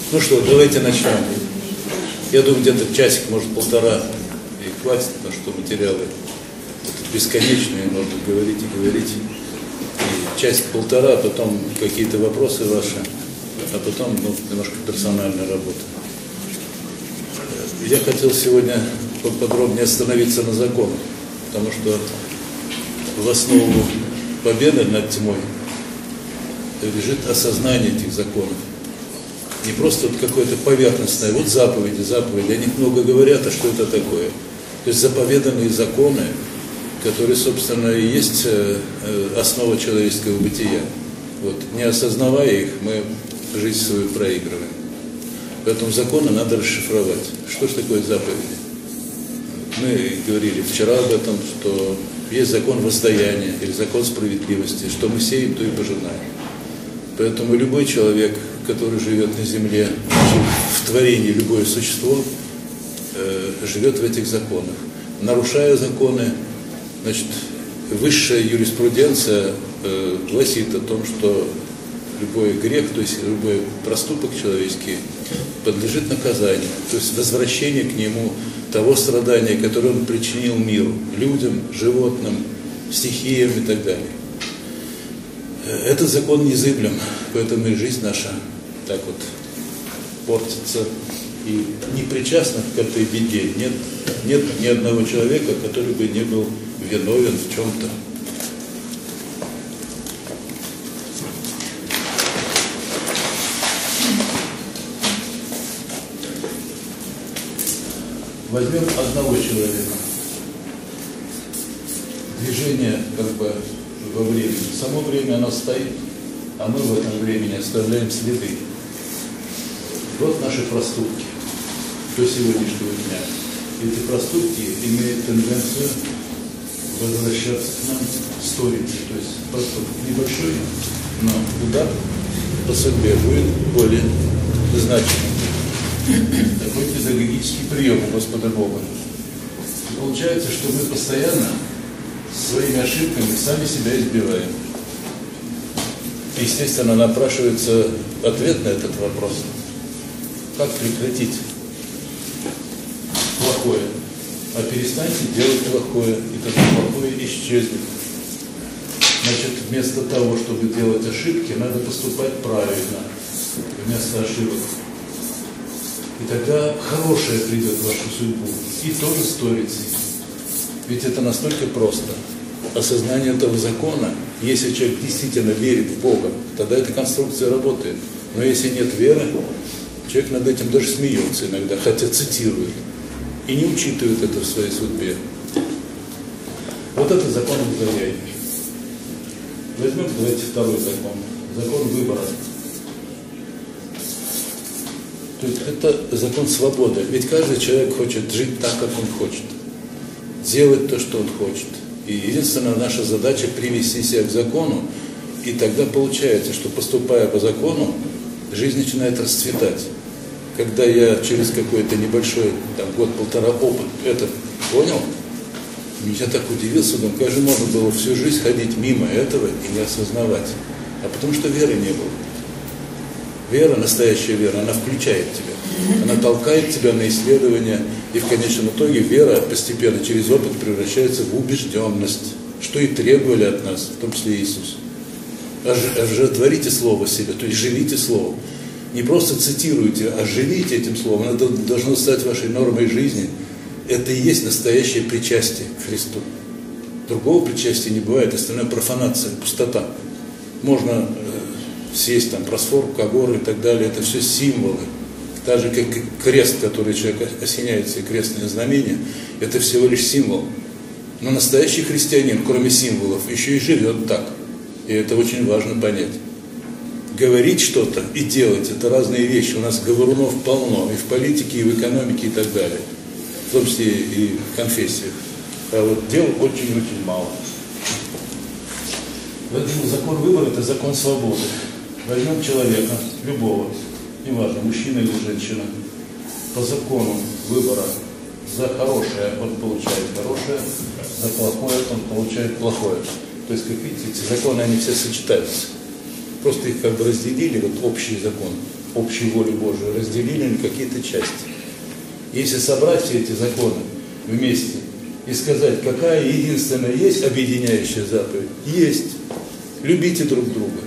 Ну что, давайте начнем. Я думаю, где-то часик, может, полтора и хватит, потому что материалы бесконечные, можно говорить и говорить. И часик-полтора, а потом какие-то вопросы ваши, а потом немножко персональная работа. Я хотел сегодня подробнее остановиться на законах, потому что в основу победы над тьмой лежит осознание этих законов. Не просто вот какое-то поверхностное, вот заповеди, о них много говорят, а что это такое? То есть заповеданные законы, которые, собственно, и есть основа человеческого бытия. Вот. Не осознавая их, мы жизнь свою проигрываем. Поэтому законы надо расшифровать. Что же такое заповеди? Мы говорили вчера об этом, что есть закон воздаяния или закон справедливости, что мы сеем, то и пожинаем. Поэтому любой человек, который живет на земле, в творении любое существо, живет в этих законах. Нарушая законы, значит, высшая юриспруденция гласит о том, что любой грех, то есть любой проступок человеческий, подлежит наказанию, то есть возвращение к нему того страдания, которое он причинил миру, людям, животным, стихиям и так далее. Этот закон незыблем, поэтому и жизнь наша так вот портится. И непричастных к этой беде нет ни одного человека, который бы не был виновен в чем-то. Возьмем одного человека. Движение как бы во времени. Само время оно стоит, а мы в этом времени оставляем следы. Вот наши проступки до сегодняшнего дня. Эти проступки имеют тенденцию возвращаться к нам сторицей. То есть проступок небольшой, но удар по судьбе будет более значимым. Такой педагогический прием у Господа Бога. И получается, что мы постоянно своими ошибками сами себя избиваем. Естественно, напрашивается ответ на этот вопрос. Как прекратить плохое? А перестаньте делать плохое, и тогда плохое исчезнет. Значит, вместо того, чтобы делать ошибки, надо поступать правильно, вместо ошибок. И тогда хорошее придет в вашу судьбу. И тоже сторицей. Ведь это настолько просто. Осознание этого закона, если человек действительно верит в Бога, тогда эта конструкция работает. Но если нет веры, человек над этим даже смеется иногда, хотя цитирует. И не учитывает это в своей судьбе. Вот это закон воздаяния. Возьмем, давайте, второй закон. Закон выбора. То есть это закон свободы. Ведь каждый человек хочет жить так, как он хочет. Делать то, что он хочет. И единственная наша задача привести себя к закону. И тогда получается, что поступая по закону, жизнь начинает расцветать. Когда я через какой-то небольшой год-полтора опыт это понял, я так удивился, думаю, как же можно было всю жизнь ходить мимо этого и не осознавать. А потому что веры не было. Вера, настоящая вера, она включает тебя. Она толкает тебя на исследование. И в конечном итоге вера постепенно через опыт превращается в убежденность, что и требовали от нас, в том числе Иисус. Оживотворите Слово себе, то есть живите Словом. Не просто цитируйте, а живите этим Словом. Это должно стать вашей нормой жизни. Это и есть настоящее причастие к Христу. Другого причастия не бывает, остальное профанация, пустота. Можно съесть просфор, когор и так далее, это все символы. Так же, как крест, который человек осеняет себе крестное знамение, это всего лишь символ. Но настоящий христианин, кроме символов, еще и живет так. И это очень важно понять. Говорить что-то и делать – это разные вещи. У нас говорунов полно и в политике, и в экономике, и так далее. В том числе и в конфессиях. А вот дел очень-очень мало. Поэтому закон выбора – это закон свободы. Возьмем человека, любого, неважно, мужчина или женщина, по закону выбора за хорошее он получает хорошее, за плохое он получает плохое. То есть, как видите, эти законы, они все сочетаются. Просто их как бы разделили, вот общий закон. общую волю Божию, разделили на какие-то части. Если собрать все эти законы вместе и сказать, какая единственная есть объединяющая заповедь, есть. Любите друг друга.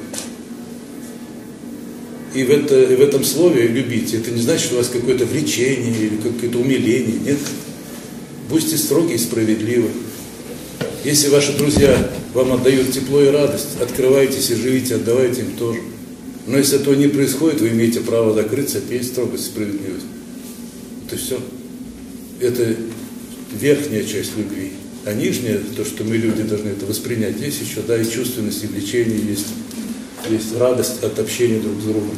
И в этом слове «любите» это не значит, что у вас какое-то влечение или какое-то умиление. Нет. Будьте строги и справедливы. Если ваши друзья вам отдают тепло и радость, открывайтесь и живите, отдавайте им тоже. Но если этого не происходит, вы имеете право закрыться, это есть строгость и справедливость. Это все. Это верхняя часть любви. А нижняя, то, что мы, люди, должны это воспринять, здесь еще, да, и чувственность, и влечение есть. Есть радость от общения друг с другом.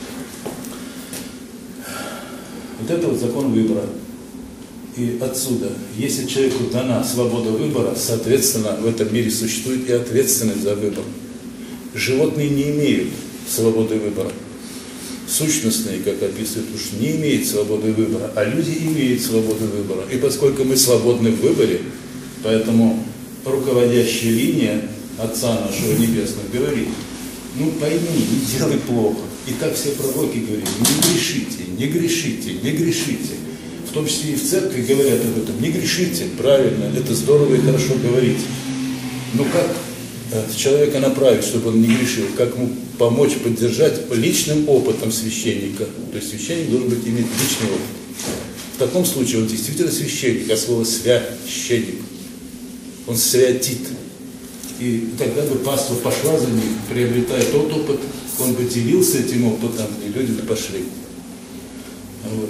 Вот это вот закон выбора. И отсюда, если человеку дана свобода выбора, соответственно, в этом мире существует и ответственность за выбор. Животные не имеют свободы выбора. Сущностные, как описывают, уж не имеют свободы выбора, а люди имеют свободу выбора. И поскольку мы свободны в выборе, поэтому руководящая линия Отца нашего Небесного говорит: ну пойми, не делай плохо. И так все пророки говорили: не грешите, не грешите, не грешите. В том числе и в церкви говорят об этом: не грешите, правильно, это здорово и хорошо говорить. Но как человека направить, чтобы он не грешил? Как ему помочь, поддержать личным опытом священника? То есть священник должен быть иметь личный опыт. В таком случае он действительно священник, а слово священник. Он святит. И тогда бы паства пошла за ним, приобретая тот опыт, он бы делился этим опытом, и люди бы пошли. Вот.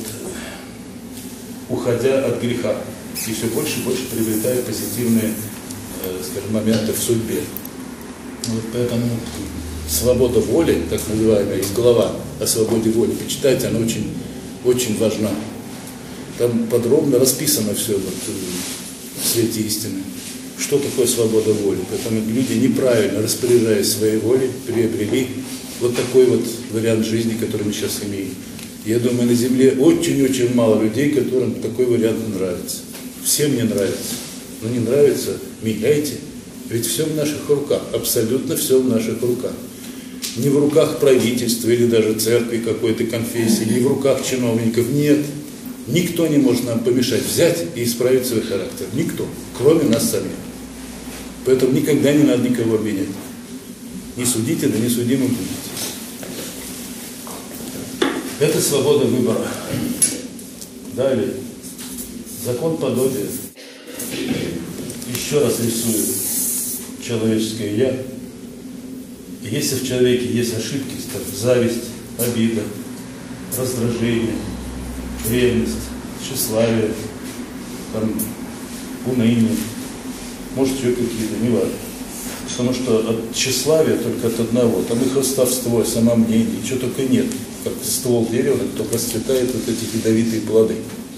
Уходя от греха. И все больше и больше приобретая позитивные, скажем, моменты в судьбе. Вот поэтому свобода воли, так называемая, из глава о свободе воли, почитайте, она очень, очень важна. Там подробно расписано все вот, в свете истины. Что такое свобода воли? Поэтому люди, неправильно распоряжаясь своей волей, приобрели вот такой вот вариант жизни, который мы сейчас имеем. Я думаю, на Земле очень-очень мало людей, которым такой вариант нравится. Всем не нравится. Но не нравится, меняйте. Ведь все в наших руках, абсолютно все в наших руках. Не в руках правительства или даже церкви какой-то конфессии, не в руках чиновников, нет. Никто не может нам помешать взять и исправить свой характер. Никто, кроме нас самих. Поэтому никогда не надо никого обвинять. Не судите, да не судимым будете. Это свобода выбора. Далее. Закон подобия. Еще раз рисует человеческое «я». И если в человеке есть ошибки, как зависть, обида, раздражение, ревность, тщеславие, там, уныние, может, еще какие-то, не важно. Потому что от тщеславия только от одного, там и хвастовство, и самомнение, ничего только нет. Как ствол дерева, только расцветают вот эти ядовитые плоды.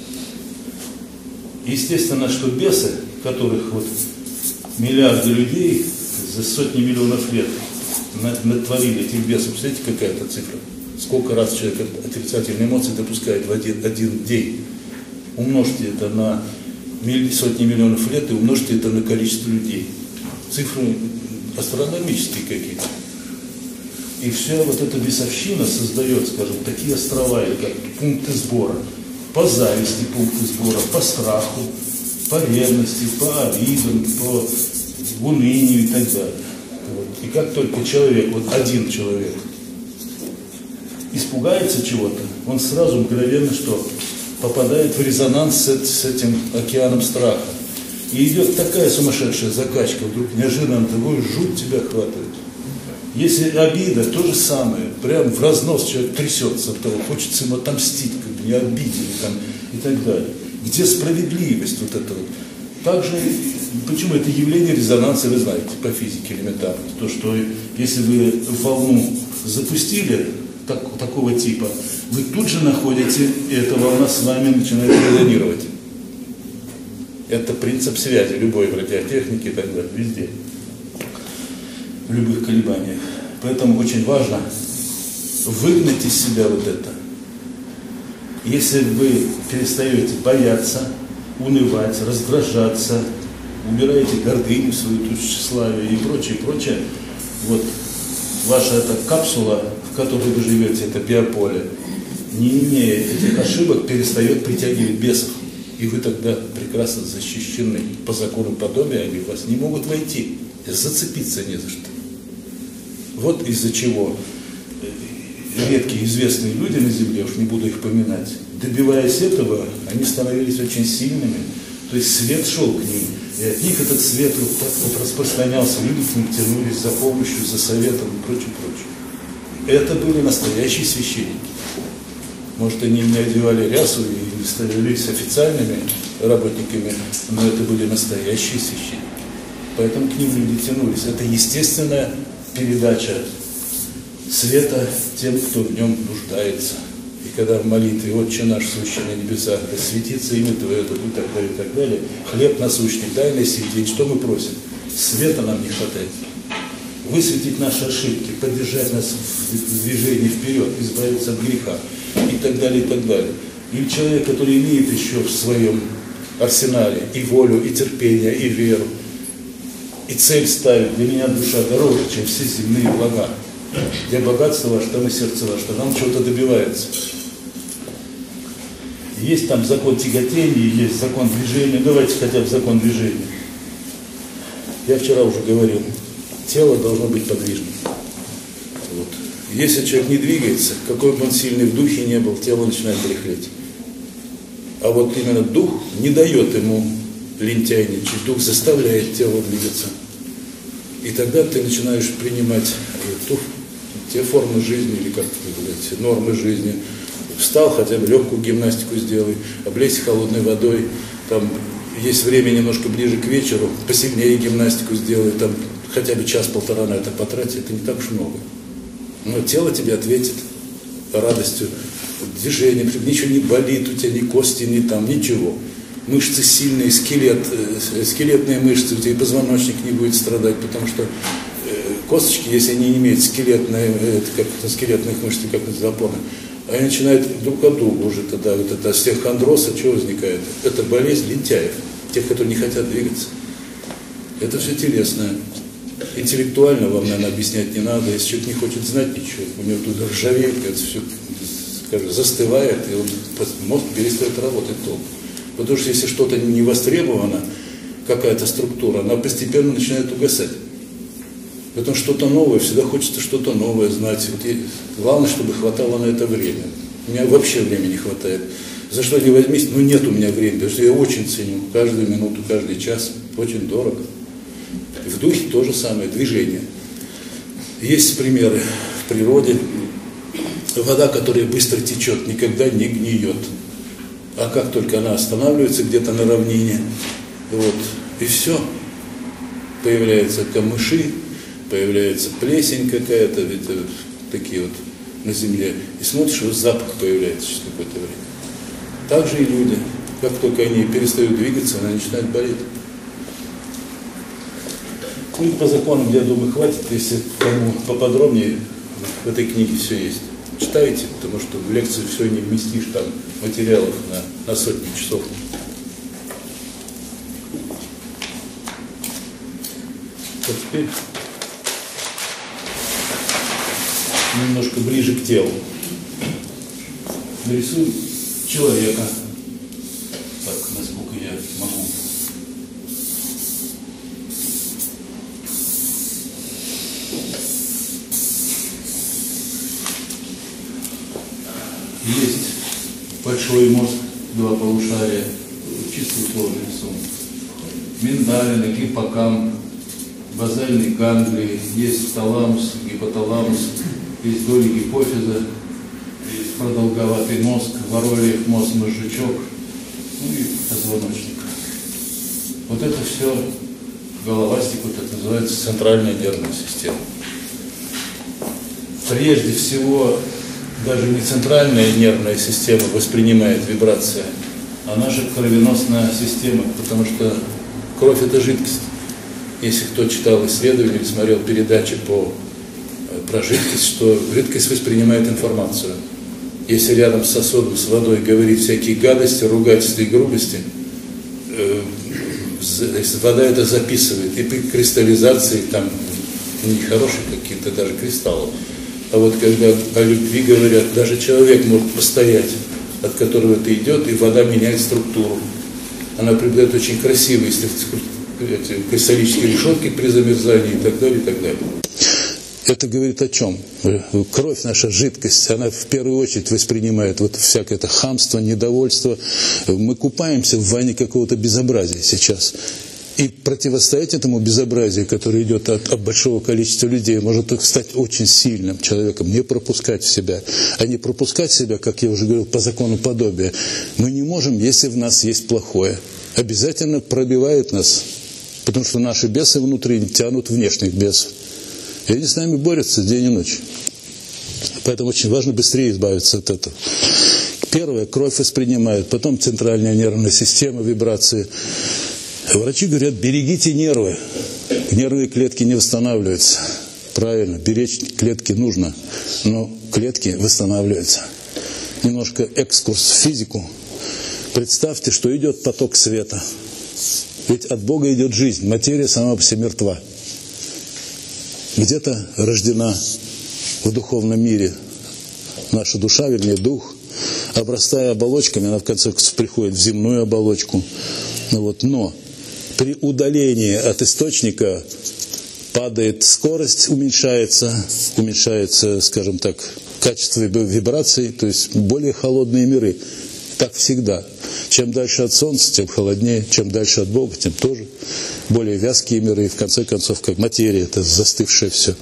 Естественно, что бесы, которых вот миллиарды людей за сотни миллионов лет натворили этих бесов, представляете, какая-то цифра? Сколько раз человек отрицательные эмоции допускает в один день. Умножьте это на сотни миллионов лет и умножьте это на количество людей. Цифры астрономические какие-то. И вся вот эта бесовщина создает, скажем, такие острова, или как пункты сбора. По зависти пункты сбора, по страху, по ревности, по обидам, по унынию и так далее. Вот. И как только человек, вот один человек, испугается чего-то, он сразу мгновенно что? Попадает в резонанс с этим океаном страха. И идет такая сумасшедшая закачка, вдруг неожиданно такой жуть тебя хватает. Если обида, то же самое, прям в разнос человек трясется от того, хочется ему отомстить, как бы не обидели там, и так далее. Где справедливость вот это вот? Также, почему это явление резонанса, вы знаете, по физике элементарно, то, что если вы волну запустили такого типа, вы тут же находите, и эта волна с вами начинает резонировать. Это принцип связи любой в радиотехнике и так далее, везде. В любых колебаниях. Поэтому очень важно выгнать из себя вот это. Если вы перестаете бояться, унывать, раздражаться, убираете гордыню свою, тщеславие и прочее, вот, ваша эта капсула, в которой вы живете, это биополе, не имея этих ошибок, перестает притягивать бесов. И вы тогда прекрасно защищены. По закону подобия они в вас не могут войти. Зацепиться не за что. Вот из-за чего редкие известные люди на земле, уж не буду их поминать, добиваясь этого, они становились очень сильными. То есть свет шел к ним. И от них этот свет вот так вот распространялся. Люди к ним тянулись за помощью, за советом и прочее, прочее. Это были настоящие священники. Может, они не одевали рясу и не становились официальными работниками, но это были настоящие священники. Поэтому к ним люди тянулись. Это естественная передача света тем, кто в нем нуждается. И когда в молитве «Отче наш, сущий на небесах, да светится имя Твое, да будет и так далее, хлеб насущный, дай нам сей день», что мы просим? Света нам не хватает. Высветить наши ошибки, поддержать нас в движении вперед, избавиться от греха и так далее, и так далее. Или человек, который имеет еще в своем арсенале и волю, и терпение, и веру, и цель ставит: для меня душа дороже, чем все земные блага. Где богатство ваше, там и сердце ваше, там чего-то добивается. Есть там закон тяготения, есть закон движения. Давайте хотя бы закон движения. Я вчера уже говорил, тело должно быть подвижным. Вот. Если человек не двигается, какой бы он сильный в духе не был, тело начинает дряхлеть. А вот именно дух не дает ему лентяйничать, дух заставляет тело двигаться. И тогда ты начинаешь принимать те формы жизни, или как это, нормы жизни. Встал, хотя бы легкую гимнастику сделай, облейся холодной водой, там есть время немножко ближе к вечеру, посильнее гимнастику сделай, там хотя бы час-полтора на это потратить, это не так уж много. Но тело тебе ответит радостью, движением, ничего не болит у тебя, ни кости, ни там, ничего. Мышцы сильные, скелетные мышцы, у тебя и позвоночник не будет страдать, потому что косточки, если они не имеют скелетных мышц, как запоры, они начинают друг от друга уже тогда, вот это остеохондроз, что возникает? Это болезнь лентяев, тех, которые не хотят двигаться. Это все телесное. Интеллектуально вам, наверное, объяснять не надо. Если человек не хочет знать ничего, у него тут ржавеет, это все, скажем, застывает, и он, мозг перестает работать толком. Потому что если что-то не востребовано, какая-то структура, она постепенно начинает угасать. Поэтому что-то новое, всегда хочется что-то новое знать. Вот главное, чтобы хватало на это время. У меня вообще времени не хватает. За что не возьмись, нет у меня времени, потому что я очень ценю каждую минуту, каждый час. Очень дорого. И в духе то же самое, движение. Есть примеры в природе. Вода, которая быстро течет, никогда не гниет. А как только она останавливается где-то на равнине, вот, и все. Появляются камыши, появляется плесень какая-то, ведь такие вот на земле. И смотришь, вот запах появляется через какое-то время. Так же и люди. Как только они перестают двигаться, они начинают болеть. Ну, по законам, я думаю, хватит, если кому поподробнее, в этой книге все есть. Читайте, потому что в лекции все не вместишь, там материалов на сотни часов. Вот теперь немножко ближе к телу. Нарисуем человека. Так, насколько я могу. Есть большой мозг, два полушария, чистый сложный рисунок. Миндалины, гиппокамп, базальный ганглий, есть таламус, гипоталамус, есть доли гипофиза, есть продолговатый мозг, воролиев мозг, мозжечок, и позвоночник. Вот это все головастик, вот это называется центральная нервная система. Прежде всего, даже не центральная нервная система воспринимает вибрации, а наша кровеносная система, потому что кровь – это жидкость. Если кто читал исследования или смотрел передачи про жидкость, что жидкость воспринимает информацию. Если рядом с сосудом с водой говорить всякие гадости, ругательства и грубости, вода это записывает, и при кристаллизации там нехороших каких-то даже кристаллов. А вот когда о любви говорят, даже человек может постоять, от которого это идет, и вода меняет структуру. Она приобретает очень красивые кристаллические решетки при замерзании и так далее, и так далее. Это говорит о чем? Кровь, наша жидкость, она в первую очередь воспринимает вот всякое это хамство, недовольство. Мы купаемся в ванне какого-то безобразия сейчас. И противостоять этому безобразию, которое идет от большого количества людей, может стать очень сильным человеком, не пропускать в себя. А не пропускать в себя, как я уже говорил, по закону подобия, мы не можем, если в нас есть плохое. Обязательно пробивает нас, потому что наши бесы внутри тянут внешних бесов. И они с нами борются день и ночь. Поэтому очень важно быстрее избавиться от этого. Первое, кровь воспринимает, потом центральная нервная система, вибрации. Врачи говорят, берегите нервы. Нервные клетки не восстанавливаются. Правильно, беречь клетки нужно, но клетки восстанавливаются. Немножко экскурс в физику. Представьте, что идет поток света. Ведь от Бога идет жизнь, материя сама по себе мертва. Где-то рождена в духовном мире наша душа, вернее дух, обрастая оболочками, она в конце концов приходит в земную оболочку. Но при удалении от источника падает скорость, уменьшается, скажем так, качество вибраций, то есть более холодные миры. Так всегда. Чем дальше от Солнца, тем холоднее, чем дальше от Бога, тем тоже более вязкие миры, и в конце концов, как материя, это застывшее все.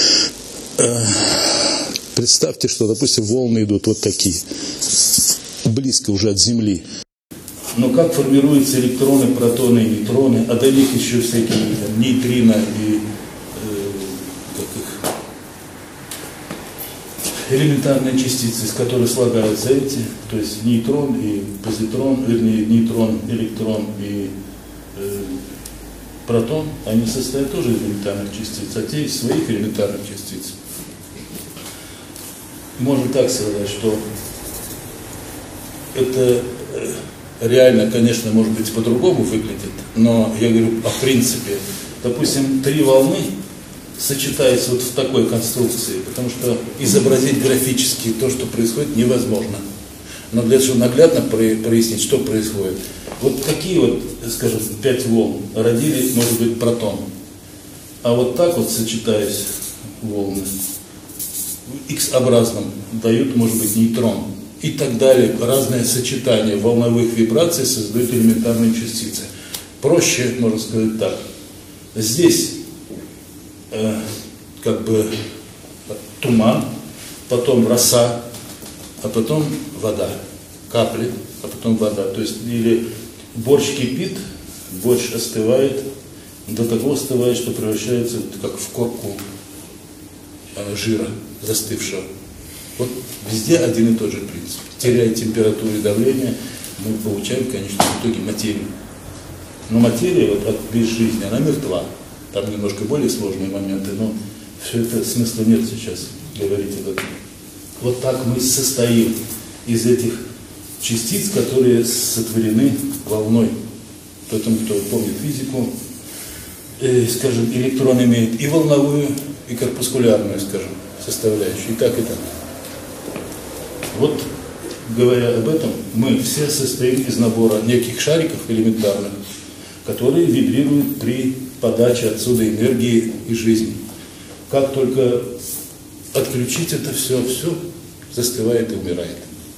Представьте, что, допустим, волны идут вот такие, близко уже от Земли. Но как формируются электроны, протоны и нейтроны, а до них еще всякие нейтрино и элементарные частицы, из которых слагаются эти, то есть нейтрон и позитрон, вернее, нейтрон, электрон и протон, они состоят тоже из элементарных частиц, а те из своих элементарных частиц. Можно так сказать, что это реально, конечно, может быть, по-другому выглядит, но я говорю о принципе. Допустим, 3 волны сочетается вот в такой конструкции, потому что изобразить графически то, что происходит, невозможно. Но для того, чтобы наглядно прояснить, что происходит. Вот такие вот, скажем, 5 волн родили, может быть, протон. А вот так вот, сочетаясь волны, в X-образном дают, может быть, нейтрон. И так далее. Разное сочетание волновых вибраций создают элементарные частицы. Проще, можно сказать так. Здесь как бы туман, потом роса, а потом вода, капли, а потом вода. То есть или борщ кипит, борщ остывает, до того остывает, что превращается как в корку жира застывшего. Вот везде один и тот же принцип. Теряя температуру и давление, мы получаем, конечно, в итоге материю. Но материя вот, от безжизни, она мертва. Там немножко более сложные моменты, но все это смысла нет сейчас говорить об этом. Вот так мы состоим из этих частиц, которые сотворены волной. Поэтому, кто помнит физику, скажем, электрон имеет и волновую, и корпускулярную, скажем, составляющую. И так, и так. Вот, говоря об этом, мы все состоим из набора неких шариков элементарных, которые вибрируют при подаче отсюда энергии и жизни. Как только отключить это все застывает и умирает.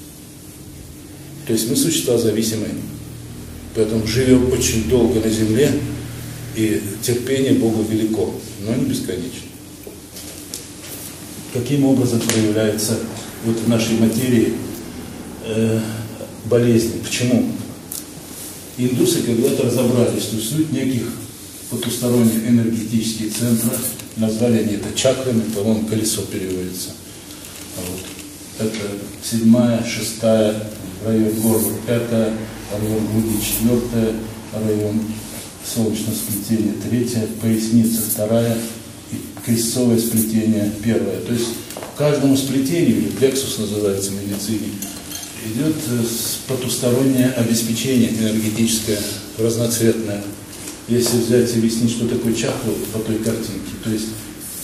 То есть мы существа зависимые, поэтому живем очень долго на земле, и терпение Богу велико, но не бесконечно. Каким образом проявляется вот в нашей материи болезни? Почему? Индусы когда-то разобрались, что суть неких потусторонних энергетических центров, назвали они это чакрами, по-моему, колесо переводится. Вот. Это 7-я, 6-я, район горла, 5-я, район груди, 4-я, район солнечного сплетения, 3-я, поясница, 2-я, и крестцовое сплетение, 1-я. То есть каждому сплетению, или плексус называется в медицине, идет потустороннее обеспечение энергетическое, разноцветное. Если взять и объяснить, что такое чакра по той картинке, то есть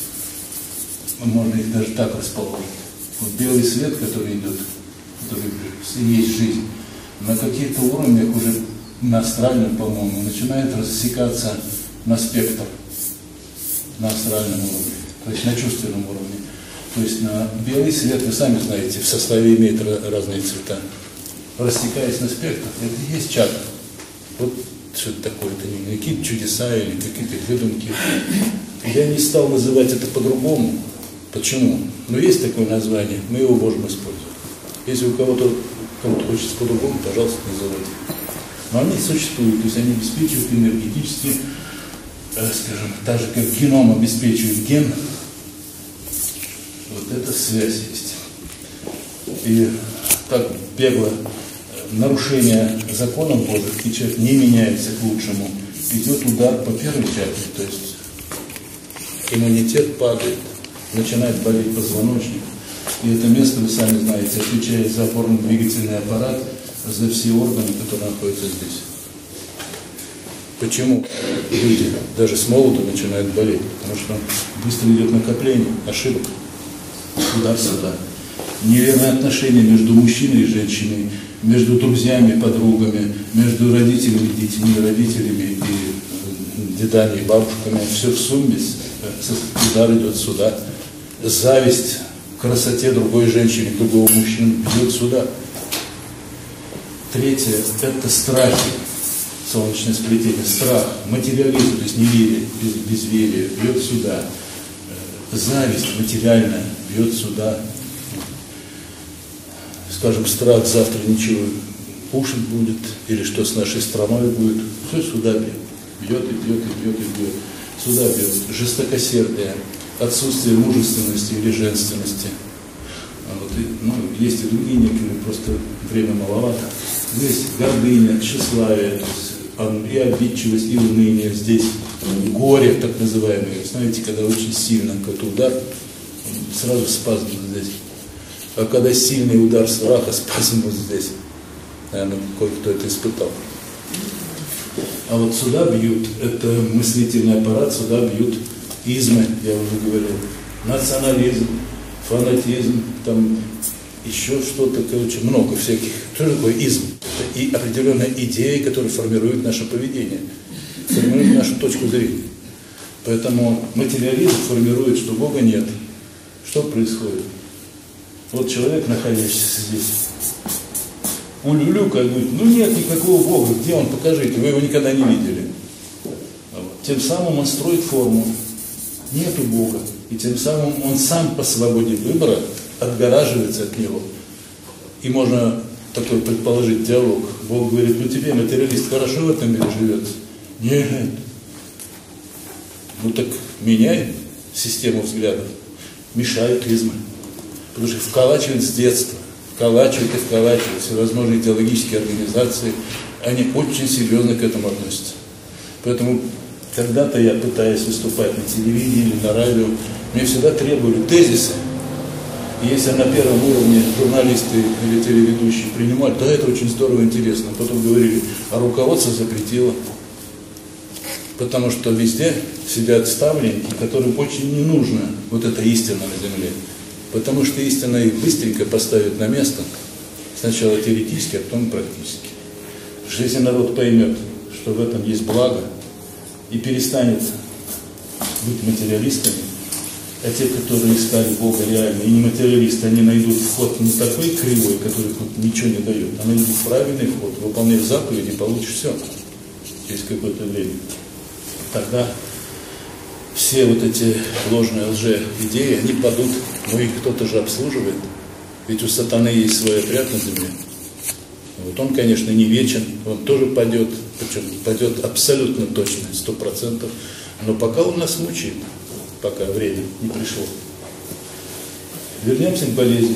можно их даже так расположить. Вот белый свет, который идет, который есть жизнь, на каких-то уровнях уже на астральном, по-моему, начинает рассекаться на спектр, на астральном уровне, то есть на чувственном уровне. То есть на белый свет, вы сами знаете, в составе имеет разные цвета. Рассекаясь на спектр, это и есть чакра. Вот что это такое, это не какие-то чудеса или какие-то выдумки. Я не стал называть это по-другому. Почему? Но есть такое название, мы его можем использовать. Если у кому-то хочется по-другому, пожалуйста, называйте. Но они существуют, то есть они обеспечивают энергетически, скажем, так же как геном обеспечивает ген, вот эта связь есть. И так бегло нарушение законов Божьих, и человек не меняется к лучшему, идет удар по первой чакре, то есть иммунитет падает, начинает болеть позвоночник. И это место, вы сами знаете, отвечает за опорно-двигательный аппарат, за все органы, которые находятся здесь. Почему люди даже с молоду начинают болеть? Потому что быстро идет накопление ошибок, туда-сюда. Неверное отношение между мужчиной и женщиной, между друзьями, подругами, между родителями, детьми, родителями и дедами, и бабушками. Все в сумме, удар идет сюда. Зависть к красоте другой женщины, другого мужчины идет сюда. Третье – это страхи, солнечное сплетение, страх, материализм, то есть неверие, безверие, бьет сюда. Зависть материальная бьет сюда. Скажем, страх, завтра ничего кушать будет, или что с нашей страной будет, все сюда бьет. Бьет и бьет, и бьет, и бьет. Сюда бьет. Жестокосердие, отсутствие мужественности или женственности. Вот, и, есть и другие некоторые, просто время маловато. Здесь гордыня, тщеславие, и обидчивость, и уныние. Здесь горе, так называемое. Знаете, когда очень сильно какой-то удар, сразу спазм здесь. А когда сильный удар страха, спазм вот здесь. Наверное, кое-кто это испытал. А вот сюда бьют, это мыслительный аппарат, сюда бьют измы, я уже говорил, национализм, фанатизм, там еще что-то, короче, много всяких. Что такое изм? Это и определенная идея, которая формирует наше поведение, формирует нашу точку зрения. Поэтому материализм формирует, что Бога нет. Что происходит? Вот человек, находящийся здесь, он люлюкает, говорит, нет никакого Бога, где он, покажите, вы его никогда не видели. Тем самым он строит форму, нету Бога, и тем самым он сам по свободе выбора отгораживается от него. И можно такой предположить диалог. Бог говорит, тебе, материалист, хорошо в этом мире живется? Нет. Так меняй систему взглядов, мешают измы. Потому что вколачивают с детства, вколачивают всевозможные идеологические организации, они очень серьезно к этому относятся. Поэтому когда-то я, пытаясь выступать на телевидении или на радио, мне всегда требовали тезисы. И если на первом уровне журналисты или телеведущие принимали, да, это очень здорово, интересно. Потом говорили, а руководство запретило. Потому что везде сидят ставленники, которым очень не нужна вот эта истина на земле. Потому что истина их быстренько поставит на место, сначала теоретически, а потом практически. Потому что если народ поймет, что в этом есть благо, и перестанет быть материалистами, а те, которые искали Бога реально, и не материалисты, они найдут вход не такой кривой, который ничего не дает, а найдут правильный вход, выполняешь заповеди, получишь все через какое-то время. Тогда все вот эти ложные лже-идеи, они падут, но их кто-то же обслуживает. Ведь у сатаны есть свой отряд на земле. Вот он, конечно, не вечен, он тоже падет, причем падет абсолютно точно, 100%. Но пока он нас мучает, пока время не пришло. Вернемся к болезни.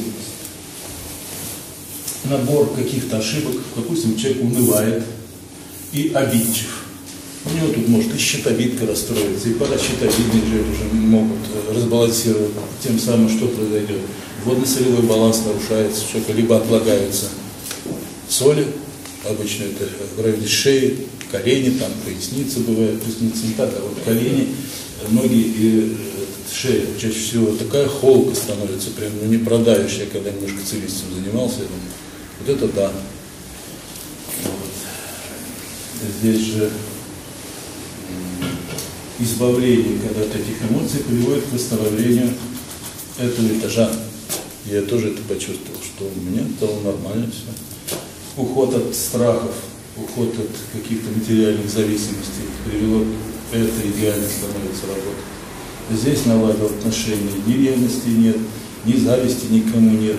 Набор каких-то ошибок, допустим, человек унывает и обидчив. У него тут может и щитовидка расстроиться, и паращитовидные же уже могут разбалансировать, тем самым что произойдет. Водно-солевой баланс нарушается, у человека либо отлагаются соли, обычно это в районе шеи, колени, там поясница бывает, поясница не так, а вот колени, ноги и шея. Чаще всего такая холка становится, прям не продающая, когда немножко целительством занимался. Вот это да. Вот. Здесь же избавление когда от этих эмоций приводит к восстановлению этого этажа. Я тоже это почувствовал, что у меня стало нормально все. Уход от страхов, уход от каких-то материальных зависимостей привело к этой идеально становится работа. Здесь наладил отношения, ни ревности нет, ни зависти никому нет.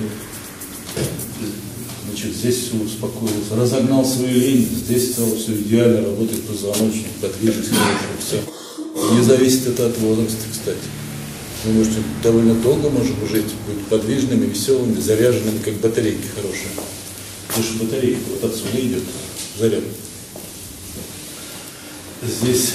Значит, здесь все успокоился, разогнал свою лень, здесь стало все идеально работать, позвоночник, подвижность, все. Не зависит это от возраста, кстати. Вы можете довольно долго можем жить, быть подвижными, веселыми, заряженными, как батарейки хорошие. Потому что батарейка вот отсюда идет, заряд. Здесь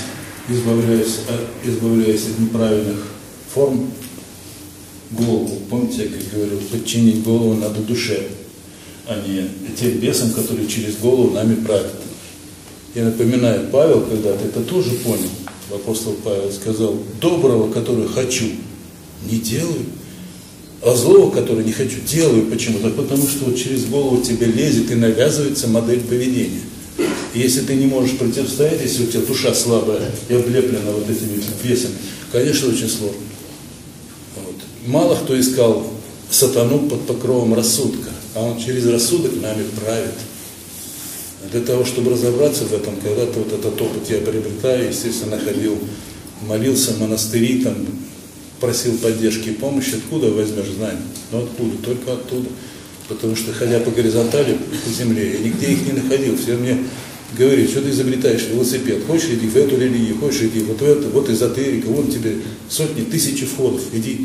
избавляясь от неправильных форм, голову, помните, я как говорил, подчинить голову надо душе, а не тем бесам, которые через голову нами правят. Я напоминаю, Павел когда-то это тоже понял. Апостол Павел сказал: доброго, который хочу, не делаю, а злого, который не хочу, делаю. Почему? Да потому что вот через голову тебе лезет и навязывается модель поведения. И если ты не можешь противостоять, если у тебя душа слабая и облеплена вот этими бесами, конечно, очень сложно. Вот. Мало кто искал сатану под покровом рассудка, а он через рассудок нами правит. Для того, чтобы разобраться в этом, когда-то вот этот опыт я приобретаю, естественно, ходил, молился в монастыри, там, просил поддержки и помощи. Откуда возьмешь знания? Ну откуда? Только оттуда. Потому что, ходя по горизонтали, по земле, я нигде их не находил. Все мне говорят: что ты изобретаешь велосипед? Хочешь, иди в эту религию, хочешь, иди вот в эту, вот эзотерика, вон тебе сотни, тысячи входов, иди.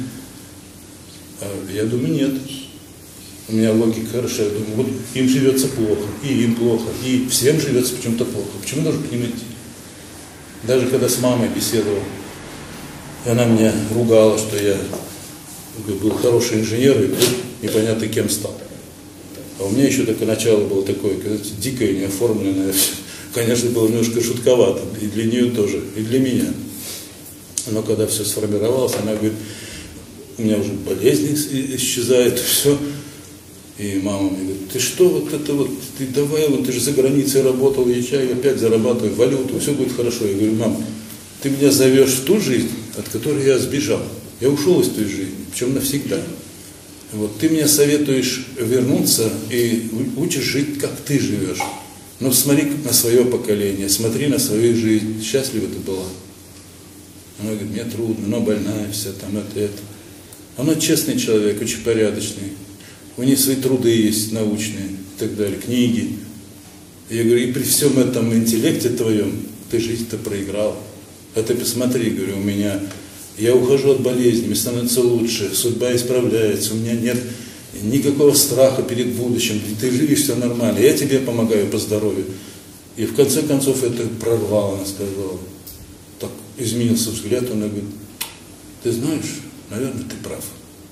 А я думаю, нет. У меня логика хорошая. Я думаю, вот им живется плохо, и им плохо, и всем живется почему-то плохо. Почему должен к ним идти? Даже когда с мамой беседовал, она меня ругала, что я был хороший инженер и вдруг непонятно кем стал. А у меня еще такое начало было такое, дикое, неоформленное. Конечно, было немножко шутковато, и для нее тоже, и для меня. Но когда все сформировалось, она говорит: у меня уже болезни исчезают, все. И мама мне говорит: ты что, вот это вот, ты давай, вот ты же за границей работал, езжай, опять зарабатывай валюту, все будет хорошо. Я говорю: мам, ты меня зовешь в ту жизнь, от которой я сбежал. Я ушел из той жизни, причем навсегда. Вот ты мне советуешь вернуться и учишь жить, как ты живешь. Но смотри на свое поколение, смотри на свою жизнь. Счастлива ты была. Она говорит: мне трудно, но больная вся, там это. Она честный человек, очень порядочный. У нее свои труды есть научные и так далее, книги. Я говорю: и при всем этом интеллекте твоем ты жизнь-то проиграл. А ты посмотри, говорю, у меня, я ухожу от болезни, мне становится лучше, судьба исправляется, у меня нет никакого страха перед будущим, ты живешь, все нормально, я тебе помогаю по здоровью. И в конце концов это прорвало, она сказала. Так изменился взгляд, она говорит: ты знаешь, наверное, ты прав.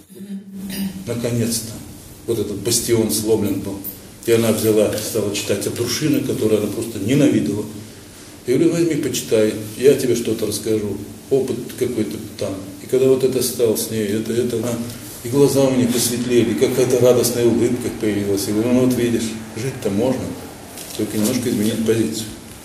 Наконец-то. Вот этот бастион сломлен был. И она взяла, стала читать Абдуршина, которую она просто ненавидела. Я говорю: возьми, почитай, я тебе что-то расскажу, опыт какой-то там. И когда вот это стал с ней, это она, и глаза у нее посветлели, какая-то радостная улыбка появилась. Я говорю: ну вот видишь, жить-то можно, только немножко изменить позицию.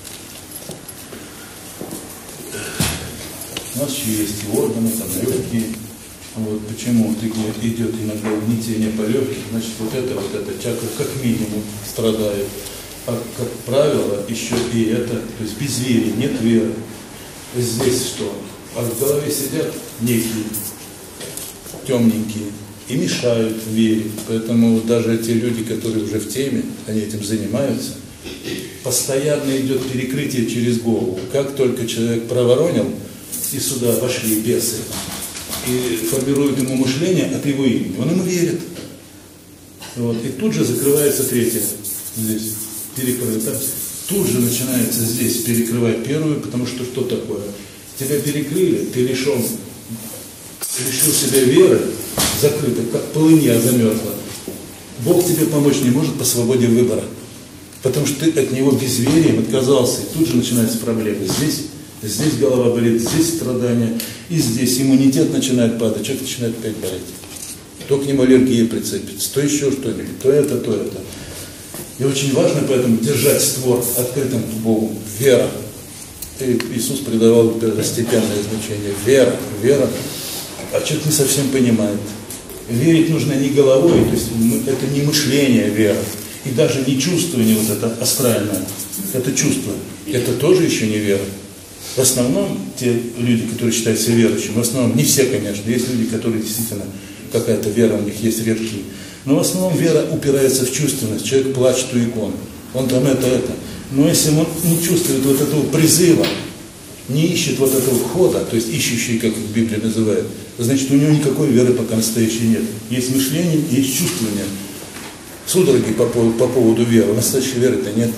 У нас еще есть и органы, там легкие. Вот почему идет иногда угнетение по легким, значит вот эта чакра как минимум страдает. А как правило еще и это, то есть без веры, нет веры. Здесь что? А в голове сидят некие темненькие и мешают вере. Поэтому даже эти люди, которые уже в теме, они этим занимаются, постоянно идет перекрытие через голову. Как только человек проворонил, и сюда вошли бесы, и формируют ему мышление от его имени, он ему верит. Вот. И тут же закрывается третье здесь, перекрыто. Тут же начинается здесь перекрывать первую, потому что что такое? Тебя перекрыли, ты лишил себя веры, закрыто, как полынья замерзла. Бог тебе помочь не может по свободе выбора, потому что ты от него безверием отказался, и тут же начинаются проблемы здесь здесь голова болит, здесь страдания, и здесь иммунитет начинает падать, человек начинает опять болеть. То к нему аллергия прицепится, то еще что-нибудь, то это, то это. И очень важно поэтому держать створ открытым к Богу. Вера. И Иисус придавал первостепенное значение. Вера, вера. А человек не совсем понимает. Верить нужно не головой, то есть это не мышление вера. И даже не чувствование вот это астральное. Это чувство. Это тоже еще не вера. В основном те люди, которые считают себя верующими, в основном, не все, конечно, есть люди, которые действительно, какая-то вера у них есть редкие. Но в основном вера упирается в чувственность. Человек плачет у икон. Он там это. Но если он не чувствует вот этого призыва, не ищет вот этого входа, то есть ищущий, как в Библии называют, значит, у него никакой веры пока настоящей нет. Есть мышление, есть чувствование. Судороги по поводу веры. Настоящей веры-то нет.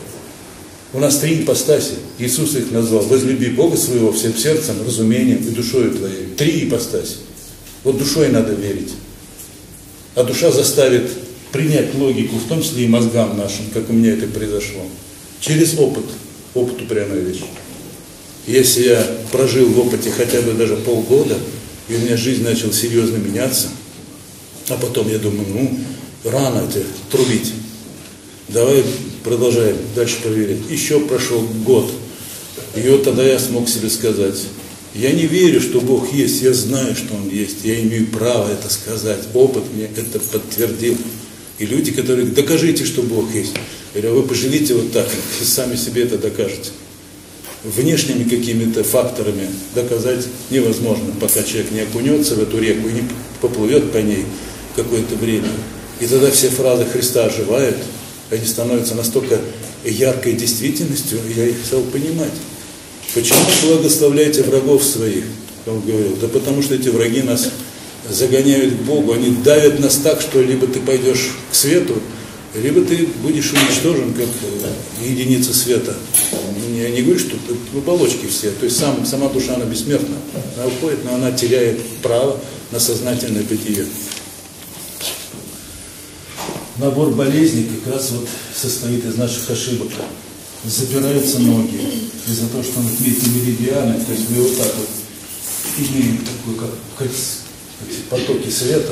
У нас 3 ипостаси. Иисус их назвал. Возлюби Бога своего всем сердцем, разумением и душою твоей. 3 ипостаси. Вот душой надо верить. А душа заставит принять логику, в том числе и мозгам нашим, как у меня это произошло. Через опыт. Опыт упрямая вещь. Если я прожил в опыте хотя бы даже полгода, и у меня жизнь начала серьезно меняться, а потом я думаю, рано это трубить. Давай продолжаем дальше проверять. Еще прошел год. И вот тогда я смог себе сказать, я не верю, что Бог есть, я знаю, что Он есть, я имею право это сказать. Опыт мне это подтвердил. И люди, которые говорят, докажите, что Бог есть. Я говорю, вы поживите вот так, и сами себе это докажете. Внешними какими-то факторами доказать невозможно, пока человек не окунется в эту реку и не поплывет по ней какое-то время. И тогда все фразы Христа оживают, они становятся настолько яркой действительностью, и я их стал понимать. Почему благословляете врагов своих? Он говорил, да потому что эти враги нас загоняют к Богу, они давят нас так, что либо ты пойдешь к свету, либо ты будешь уничтожен, как единица света. Я не говорю, что в оболочке все, то есть сама душа, она бессмертна, она уходит, но она теряет право на сознательное бытие. Набор болезней как раз вот состоит из наших ошибок. Запираются ноги из-за того, что он имеет меридианы, то есть мы вот так вот имеем такой, как потоки света,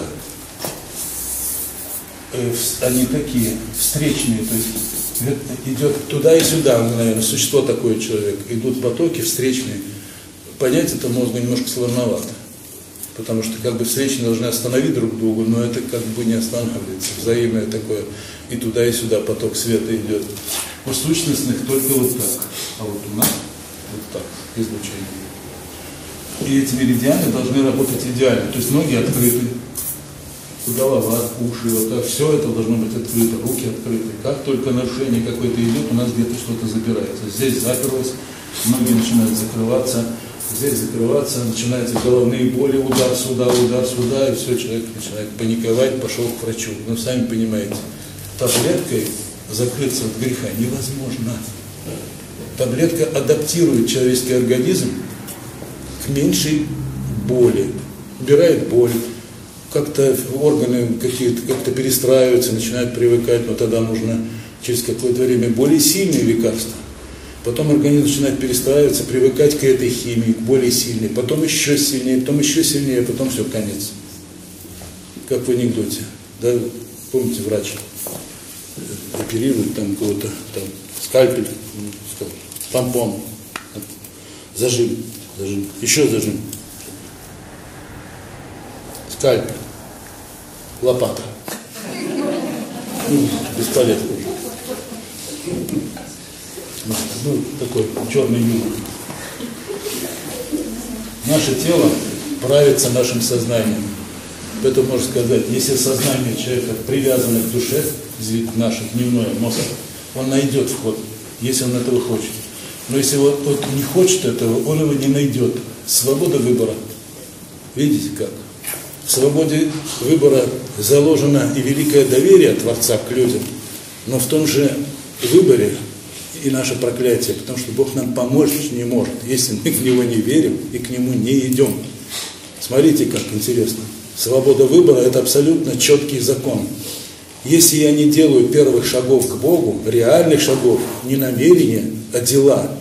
они такие встречные, то есть идет туда и сюда, наверное, существо такое человек, идут потоки встречные. Понять это мозгу немножко сложновато, потому что как бы встречные должны остановить друг друга, но это как бы не останавливается, взаимное такое, и туда и сюда поток света идет. У сущностных только вот так, а вот у нас вот так, излучение. И эти меридианы должны работать идеально, то есть ноги открыты, голова, уши, вот так, все это должно быть открыто, руки открыты. Как только нарушение какое-то идет, у нас где-то что-то запирается. Здесь заперлось, ноги начинают закрываться, здесь закрываться, начинаются головные боли, удар сюда, и все, человек начинает паниковать, пошел к врачу. Ну, сами понимаете, таблеткой закрыться от греха невозможно. Таблетка адаптирует человеческий организм к меньшей боли, убирает боль. Как-то органы какие-то как-то перестраиваются, начинают привыкать, но тогда нужно через какое-то время более сильные лекарства. Потом организм начинает перестраиваться, привыкать к этой химии, к более сильной, потом еще сильнее, потом все, конец. Как в анекдоте. Да, помните, врач оперирует там кого-то, там, скальпель, тампон, зажим, еще зажим. Скальпель, лопата. Бесполезно уже. Такой черный юмор. Наше тело правится нашим сознанием. Поэтому можно сказать, если сознание человека привязано к душе, наше дневное мозг, он найдет вход, если он этого хочет. Но если он не хочет этого, он его не найдет. Свобода выбора. Видите как? В свободе выбора заложено и великое доверие Творца к людям, но в том же выборе и наше проклятие, потому что Бог нам помочь не может, если мы в Него не верим и к Нему не идем. Смотрите, как интересно. Свобода выбора – это абсолютно четкий закон. Если я не делаю первых шагов к Богу, реальных шагов, не намерения, а дела,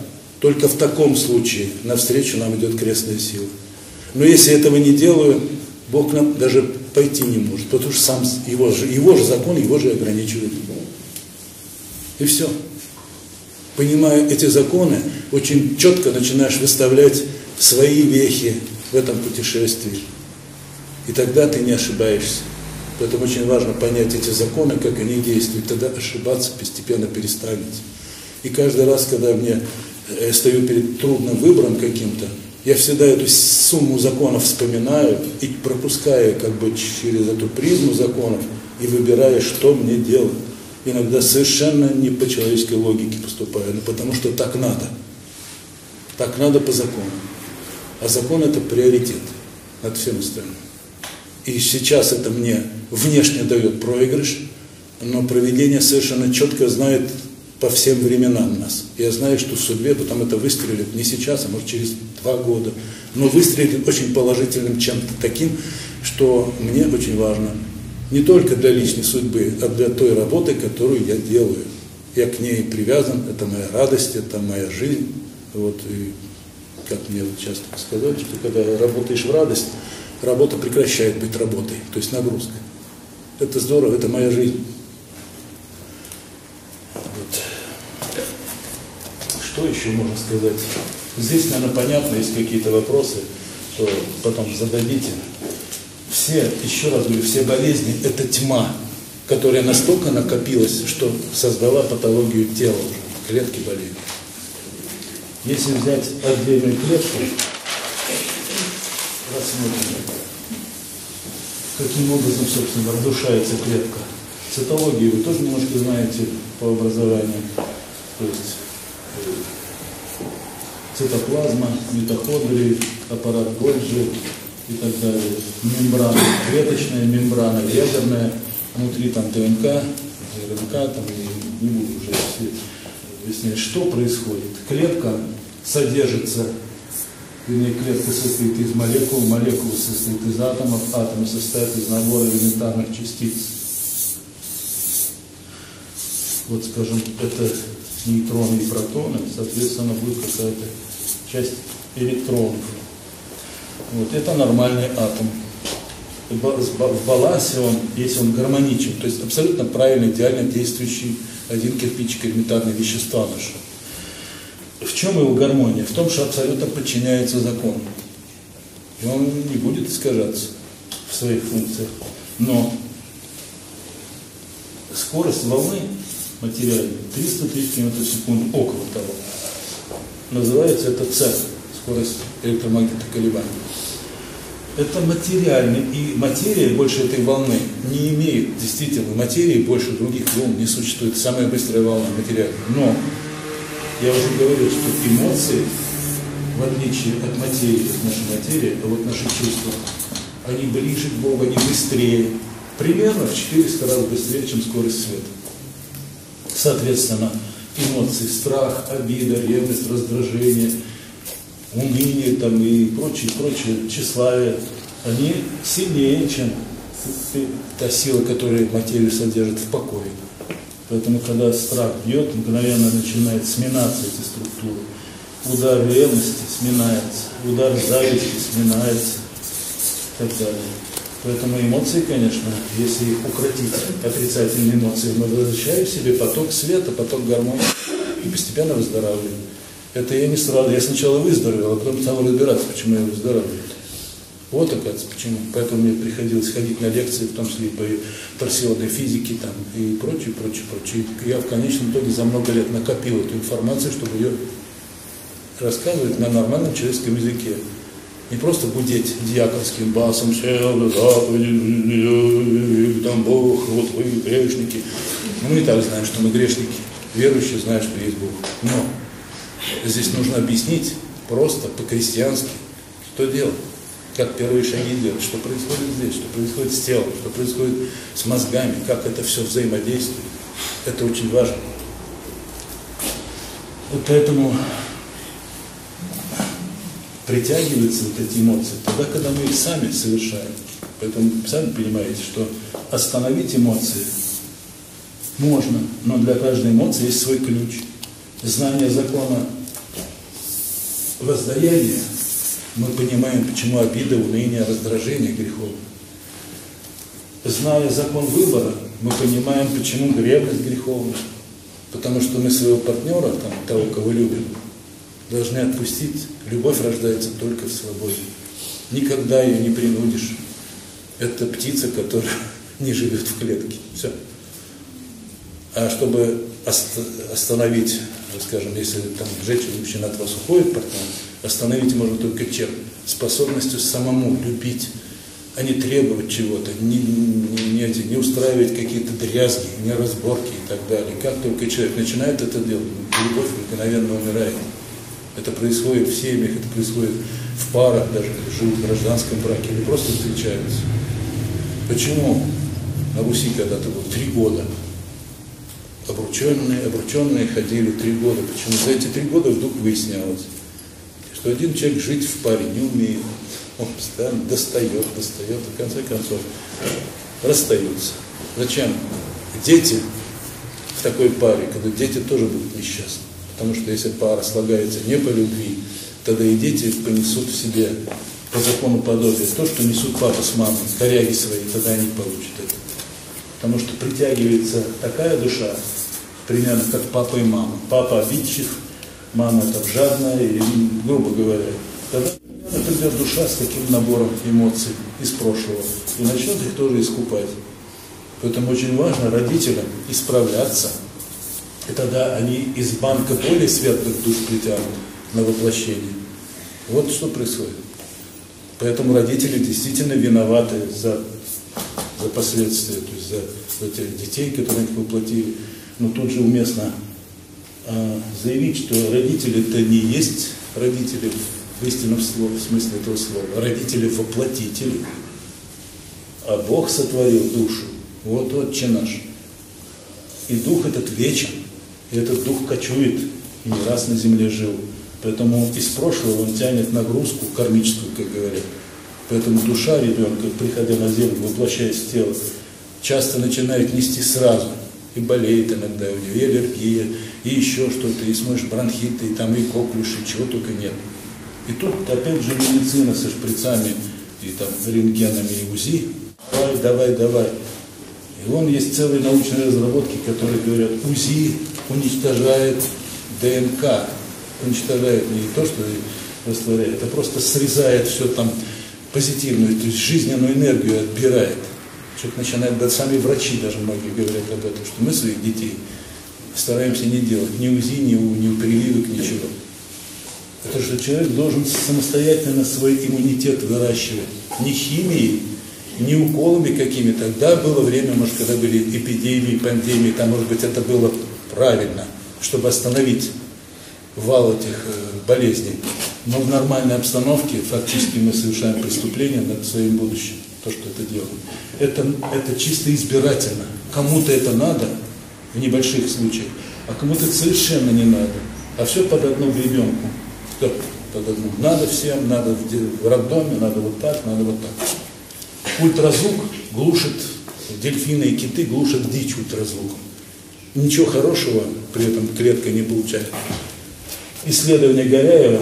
Только в таком случае навстречу нам идет крестная сила. Но если этого не делаю, Бог нам даже пойти не может, потому что сам его же закон, его же ограничивает. И все. Понимая эти законы, очень четко начинаешь выставлять свои вехи в этом путешествии. И тогда ты не ошибаешься. Поэтому очень важно понять эти законы, как они действуют. Тогда ошибаться постепенно перестанете. И каждый раз, когда я стою перед трудным выбором каким-то, я всегда эту сумму законов вспоминаю и пропускаю как бы через эту призму законов и выбираю, что мне делать. Иногда совершенно не по человеческой логике поступаю, но потому что так надо. Так надо по закону. А закон – это приоритет над всем остальным. И сейчас это мне внешне дает проигрыш, но провидение совершенно четко знает по всем временам нас. Я знаю, что в судьбе потом это выстрелит не сейчас, а может через 2 года. Но выстрелит очень положительным чем-то таким, что мне очень важно. Не только для личной судьбы, а для той работы, которую я делаю. Я к ней привязан, это моя радость, это моя жизнь. Вот, и как мне вот часто сказали, что когда работаешь в радость, работа прекращает быть работой, то есть нагрузкой. Это здорово, это моя жизнь. Вот. Что еще можно сказать? Здесь, наверное, понятно, есть какие-то вопросы, то потом зададите. Все, еще раз говорю, все болезни – это тьма, которая настолько накопилась, что создала патологию тела уже, клетки болеют. Если взять отдельную клетку, рассмотрим, каким образом, собственно, разрушается клетка. Цитологию вы тоже немножко знаете по образованию. То есть цитоплазма, митохондрии, аппарат Гольджи и так далее. Мембрана, клеточная мембрана, ядерная, внутри там ДНК, РНК, там, не буду уже все объяснять, что происходит. Клетка содержится, вернее, клетка состоит из молекул, молекулы состоят из атомов, атомы состоят из набора элементарных частиц. Вот, скажем, это нейтроны и протоны, соответственно, будет какая-то часть электронов. Вот, это нормальный атом. В балансе он, если он гармоничен, то есть абсолютно правильно, идеально действующий один кирпичик элементарные вещества наши. В чем его гармония? В том, что абсолютно подчиняется закону. И он не будет искажаться в своих функциях. Но скорость волны материальной 330 км в секунду, около того. Называется это ц, скорость электромагнитных колебаний. Это материальный, и материя больше этой волны не имеет, действительно, материи больше других волн не существует. Самая быстрая волна материальная. Но я уже говорил, что эмоции, в отличие от материи, от нашей материи, а вот наши чувства, они ближе к Богу, они быстрее, примерно в 400 раз быстрее, чем скорость света. Соответственно, эмоции, страх, обида, ревность, раздражение, уныние там, и прочее, тщеславие, они сильнее, чем та сила, которая материю содержит в покое. Поэтому, когда страх бьет, мгновенно начинает сминаться эти структуры. Удар ревности сминается, удар зависти сминается и так далее. Поэтому эмоции, конечно, если их укротить, отрицательные эмоции, мы возвращаем себе поток света, поток гармонии и постепенно выздоравливаем. Это я не сразу, я сначала выздоровел, а потом стал разбираться, почему я выздоравливаю. Вот, оказывается, почему. Поэтому мне приходилось ходить на лекции, в том числе по торсионной физике там, и прочее. Я в конечном итоге за много лет накопил эту информацию, чтобы ее рассказывать на нормальном человеческом языке. Не просто гудеть дьяконским басом, там Бог, вот вы грешники. Мы и так знаем, что мы грешники. Верующие знают, что есть Бог. Но здесь нужно объяснить просто, по-крестьянски, что делать. Как первые шаги делать, что происходит здесь, что происходит с телом, что происходит с мозгами, как это все взаимодействует. Это очень важно. Вот поэтому притягиваются вот эти эмоции тогда, когда мы их сами совершаем. Поэтому сами понимаете, что остановить эмоции можно, но для каждой эмоции есть свой ключ. Знание закона воздаяние, мы понимаем, почему обида, уныние, раздражение греховно. Зная закон выбора, мы понимаем, почему ревность греховна. Потому что мы своего партнера, там, того, кого любим, должны отпустить. Любовь рождается только в свободе. Никогда ее не принудишь. Это птица, которая не живет в клетке. Все. А чтобы остановить, скажем, если там женщина от вас уходит, партнер, остановить можно только чем? Способностью самому любить, а не требовать чего-то, не устраивать какие-то дрязги, не разборки и так далее. Как только человек начинает это делать, любовь мгновенно умирает. Это происходит в семьях, это происходит в парах, даже живут в гражданском браке или просто встречаются. Почему на Руси когда-то было 3 года? Обрученные ходили 3 года. Почему? За эти 3 года вдруг выяснялось, что один человек жить в паре не умеет. Он постоянно достает, и в конце концов расстаются. Зачем? Дети в такой паре, когда дети тоже будут несчастны. Потому что если пара слагается не по любви, тогда и дети понесут в себе по закону подобия то, что несут папа с мамой, коряги свои, тогда они получат это. Потому что притягивается такая душа, примерно как папа и мама. Папа обидчив, мама там жадная, и, грубо говоря. Тогда придет душа с таким набором эмоций из прошлого и начнет их тоже искупать. Поэтому очень важно родителям исправляться, и тогда они из банка более светлых душ притянут на воплощение. Вот что происходит. Поэтому родители действительно виноваты за последствия, то есть за тех детей, которые их воплотили. Но тут же уместно заявить, что родители это не есть родители в истинном смысле этого слова. Родители воплотители. А Бог сотворил душу. Вот Отче наш. И дух этот вечен. И этот дух кочует. И не раз на земле жил. Поэтому из прошлого он тянет нагрузку кармическую, как говорят. Поэтому душа ребенка, приходя на землю, воплощаясь в тело, часто начинает нести сразу. И болеет иногда у нее, и аллергия, и еще что-то, и смотришь, бронхиты, и там и коклюши, чего только нет. И тут опять же медицина со шприцами, и там рентгенами, и УЗИ. Давай. И вон есть целые научные разработки, которые говорят, УЗИ уничтожает ДНК. Уничтожает не то, что растворяет, а просто срезает все там позитивную, то есть жизненную энергию отбирает. Человек начинает, да сами врачи даже многие говорят об этом, что мы своих детей стараемся не делать ни УЗИ, ни прививок, ничего. Это что человек должен самостоятельно свой иммунитет выращивать. Не химией, не уколами какими-то. Да, было время, может, когда были эпидемии, пандемии, там, может быть, это было правильно, чтобы остановить вал этих болезней. Но в нормальной обстановке фактически мы совершаем преступление над своим будущим, то, что это делаем. Это чисто избирательно. Кому-то это надо, в небольших случаях, а кому-то это совершенно не надо. А все под одну гребенку. Под одну. Надо всем, надо в роддоме, надо вот так, надо вот так. Ультразвук глушит, дельфины и киты глушат дичь ультразвуком. Ничего хорошего при этом клетка не получает. Исследования Горяева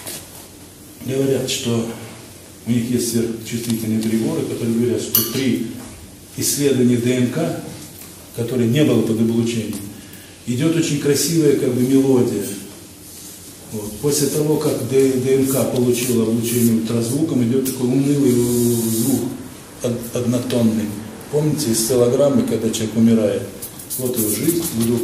говорят, что у них есть сверхчувствительные приборы, которые говорят, что при исследовании ДНК, которое не было под облучением, идет очень красивая как бы мелодия. Вот. После того, как ДНК получила облучение ультразвуком, идет такой унылый звук однотонный. Помните из целограммы, когда человек умирает? Вот его жизнь, вдруг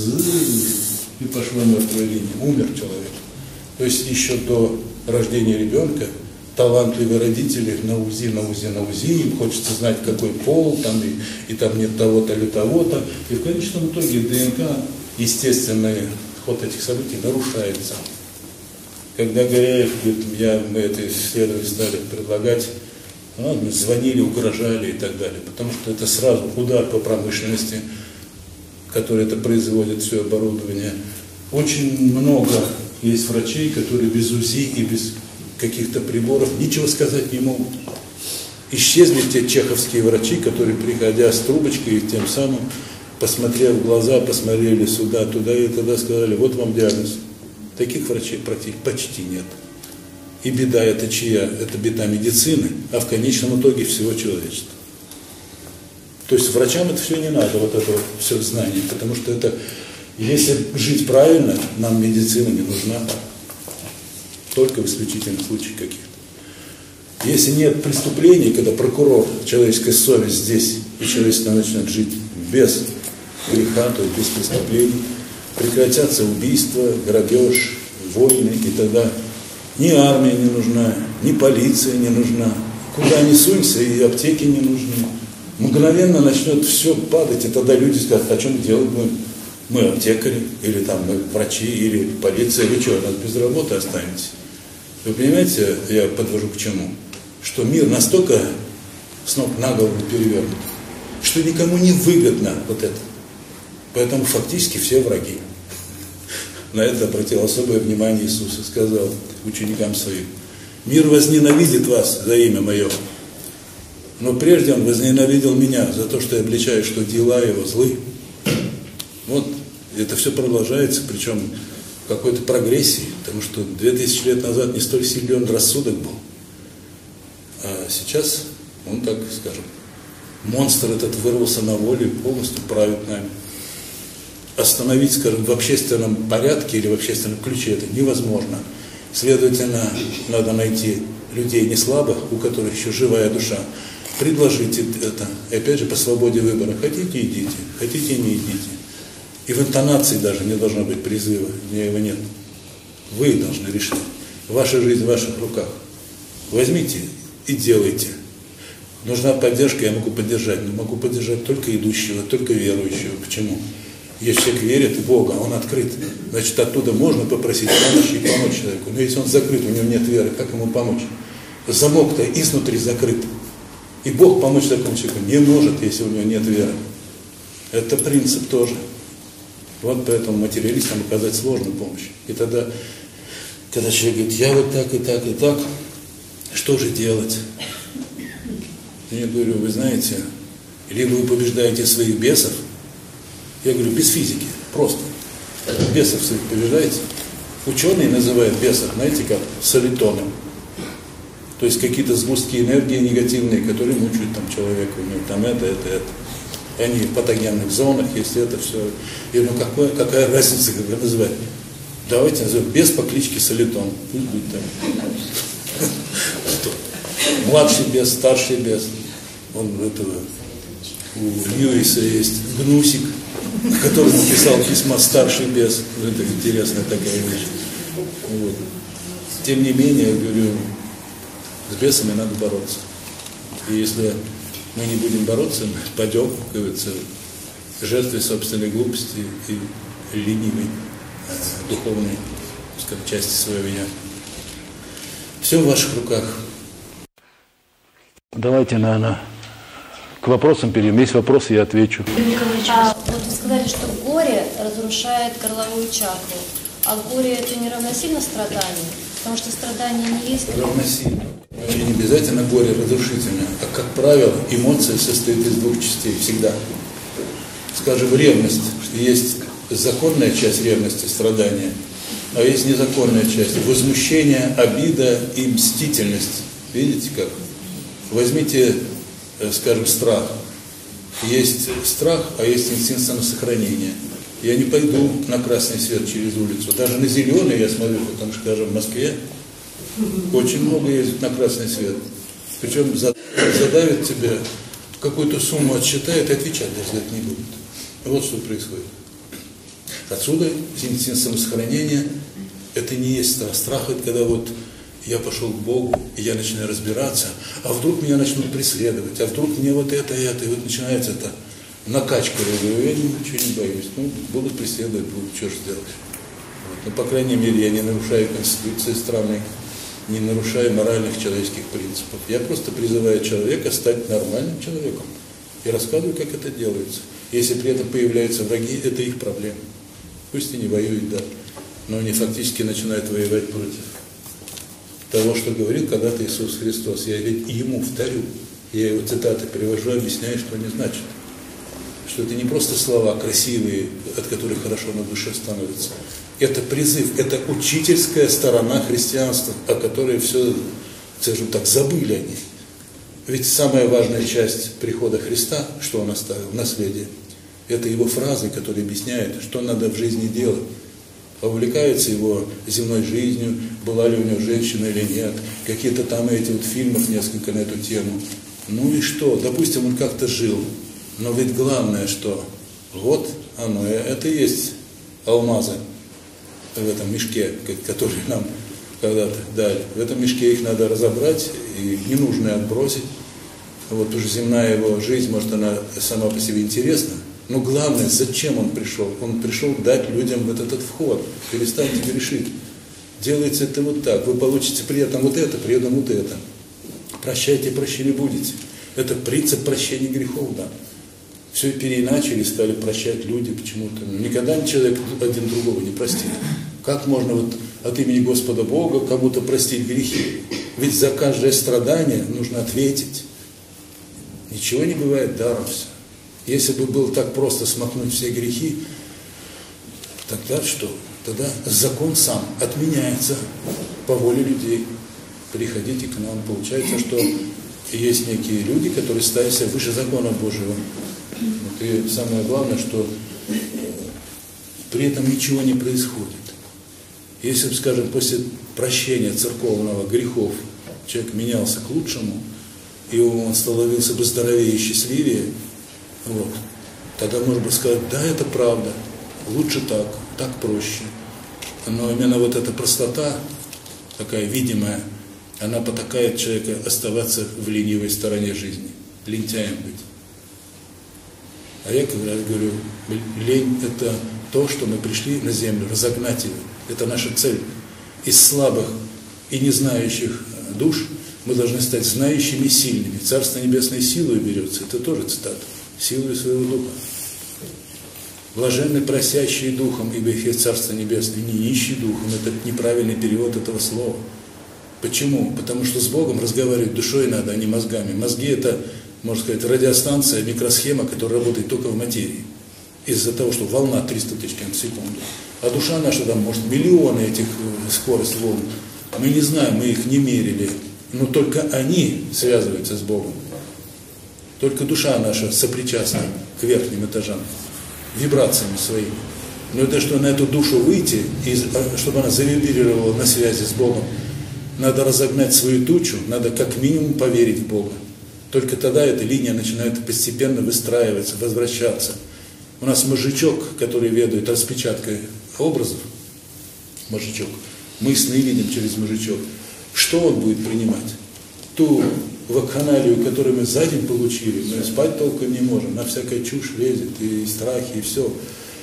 и пошла мертвая линия. Умер человек. То есть еще до рождения ребенка талантливые родители на УЗИ, им хочется знать, какой пол, там, и там нет того-то или того-то. И в конечном итоге ДНК, естественный ход этих событий нарушается. Когда Горяев говорит, мы это исследование стали предлагать, мы звонили, угрожали и так далее, потому что это сразу удар по промышленности, который это производит, все оборудование. Очень много есть врачей, которые без УЗИ и без каких-то приборов ничего сказать не могут. Исчезли те чеховские врачи, которые, приходя с трубочкой, и тем самым, посмотрев в глаза, посмотрели сюда, туда и тогда сказали, вот вам диагноз. Таких врачей почти нет. И беда это чья? Это беда медицины, а в конечном итоге всего человечества. То есть врачам это все не надо, вот это вот все знание, потому что это, если жить правильно, нам медицина не нужна, только в исключительных случаях каких-то. Если нет преступлений, когда прокурор, человеческая совесть здесь, и человечество начнет жить без греха, то есть без преступлений, прекратятся убийства, грабеж, войны, и тогда ни армия не нужна, ни полиция не нужна, куда ни сунься, и аптеки не нужны. Мгновенно начнет все падать, и тогда люди скажут, а что мы делать будем? Мы аптекари, или там мы врачи, или полиция, вы что, нас без работы останетесь? Вы понимаете, я подвожу к чему? Что мир настолько с ног на голову перевернут, что никому не выгодно вот это. Поэтому фактически все враги. На это обратил особое внимание Иисус и сказал ученикам своим: мир возненавидит вас за имя мое, но прежде он возненавидел меня за то, что я обличаю, что дела его злы. Вот это все продолжается, причем в какой-то прогрессии, потому что 2000 лет назад не столь силен рассудок был, а сейчас он, так скажем, монстр этот вырвался на волю и полностью правит нами. Остановить, скажем, в общественном порядке или в общественном ключе это невозможно. Следовательно, надо найти людей не слабых, у которых еще живая душа, предложить это. И опять же, по свободе выбора. Хотите – идите, хотите – не идите. И в интонации даже не должно быть призыва, у меня его нет. Вы должны решить. Ваша жизнь в ваших руках. Возьмите и делайте. Нужна поддержка, я могу поддержать, но могу поддержать только идущего, только верующего. Почему? Если человек верит в Бога, он открыт, значит, оттуда можно попросить помощи и помочь человеку. Но если он закрыт, у него нет веры, как ему помочь? Замок-то изнутри закрыт. И Бог помочь такому человеку не может, если у него нет веры. Это принцип тоже. Вот поэтому материалистам оказать сложную помощь. И тогда, когда человек говорит, я вот так и так и так, что же делать? Я говорю, вы знаете, либо вы побеждаете своих бесов, я говорю, без физики, просто. Бесов своих побеждаете. Ученые называют бесов, знаете как, солитоны. То есть какие-то сгустки энергии негативные, которые мучают там человека, у него там это. И они в патогенных зонах, если это все. Я говорю, какая разница, как это называть? Давайте назовем бес по кличке Солитон. Пусть будет так. Младший бес, старший бес. Он этого, у Льюиса есть гнусик, которому писал письма старший бес. Это интересная такая вещь. Вот. Тем не менее, я говорю, с бесами надо бороться. И если мы не будем бороться, мы пойдем, как говорится, жертвой собственной глупости и ленивой духовной, скажем, части своего «я». Все в ваших руках. Давайте, наверное, к вопросам перейдем. Есть вопросы, я отвечу. Вот вы сказали, что горе разрушает горловую чакру. А горе это не равносильно страданию? Потому что страдание не есть... Равносильно. И не обязательно горе разрушительное, а, как правило, эмоция состоит из двух частей всегда. Скажем, ревность. Есть законная часть ревности, страдания, а есть незаконная часть. Возмущение, обида и мстительность. Видите как? Возьмите, скажем, страх. Есть страх, а есть инстинкт самосохранения. Я не пойду на красный свет через улицу. Даже на зеленый я смотрю, потому что, скажем, в Москве очень много ездит на красный свет. Причем задавит тебя, какую-то сумму отсчитает, и отвечать даже не будет. Вот что происходит. Отсюда инстинкт самосохранения – это не есть страх. Страх – это когда вот я пошел к Богу, и я начинаю разбираться, а вдруг меня начнут преследовать, а вдруг мне вот это, и вот начинается это накачка. Я говорю, я ничего не боюсь. Ну, будут преследовать, будут, что же сделать. Вот. Но, по крайней мере, я не нарушаю конституции страны, не нарушаю моральных человеческих принципов. Я просто призываю человека стать нормальным человеком и рассказываю, как это делается. Если при этом появляются враги, это их проблема. Пусть и не воюют, да, но они фактически начинают воевать против того, что говорил когда-то Иисус Христос. Я ведь ему вторю. Я его цитаты перевожу, объясняю, что они значат. Что это не просто слова красивые, от которых хорошо на душе становится, Это призыв, это учительская сторона христианства, о которой все, скажем так, забыли они. Ведь самая важная часть прихода Христа, что Он оставил, наследие, это Его фразы, которые объясняют, что надо в жизни делать. Увлекается Его земной жизнью, была ли у него женщина или нет, какие-то там эти вот фильмов несколько на эту тему. Ну и что? Допустим, он как-то жил, но ведь главное, что вот оно, это и есть алмазы в этом мешке, который нам когда-то дали. В этом мешке их надо разобрать и ненужное отбросить. Вот уже земная его жизнь, может, она сама по себе интересна, но главное, зачем он пришел? Он пришел дать людям вот этот вход. Перестаньте грешить. Делайте это вот так. Вы получите при этом вот это, при этом вот это. Прощайте, прощения будете. Это принцип прощения грехов, да. Все переиначили, стали прощать люди почему-то. Никогда человек один другого не простит. Как можно вот от имени Господа Бога кому-то простить грехи? Ведь за каждое страдание нужно ответить. Ничего не бывает даром все. Если бы было так просто смахнуть все грехи, тогда что? Тогда закон сам отменяется по воле людей. Приходите к нам. Получается, что есть некие люди, которые ставят себя выше закона Божьего. Вот, и самое главное, что при этом ничего не происходит. Если бы, скажем, после прощения церковного грехов человек менялся к лучшему, и он становился бы здоровее и счастливее, вот, тогда можно бы сказать, да, это правда, лучше так проще. Но именно вот эта простота, такая видимая, она потакает человека оставаться в ленивой стороне жизни, лентяем быть. А я как раз говорю, лень – это то, что мы пришли на землю, разогнать ее. Это наша цель. Из слабых и не знающих душ мы должны стать знающими и сильными. Царство Небесное силой берется. Это тоже цитата. Силой своего духа. Блаженны просящие духом, ибо их есть Царство Небесное. Не нищий духом. Это неправильный перевод этого слова. Почему? Потому что с Богом разговаривать душой надо, а не мозгами. Мозги – это, можно сказать, радиостанция, микросхема, которая работает только в материи. Из-за того, что волна 300 тысяч км в секунду. А душа наша, там, может, миллионы этих скорость волн. Мы не знаем, мы их не мерили. Но только они связываются с Богом. Только душа наша сопричастна к верхним этажам, вибрациями своими. Но это что на эту душу выйти, и чтобы она завибрировала на связи с Богом, надо разогнать свою тучу, надо как минимум поверить в Бога. Только тогда эта линия начинает постепенно выстраиваться, возвращаться. У нас мозжечок, который ведает распечаткой образов, мозжечок, мы сны видим через мозжечок. Что он будет принимать? Ту вакханалию, которую мы за день получили, мы спать толком не можем, на всякая чушь лезет, и страхи, и все.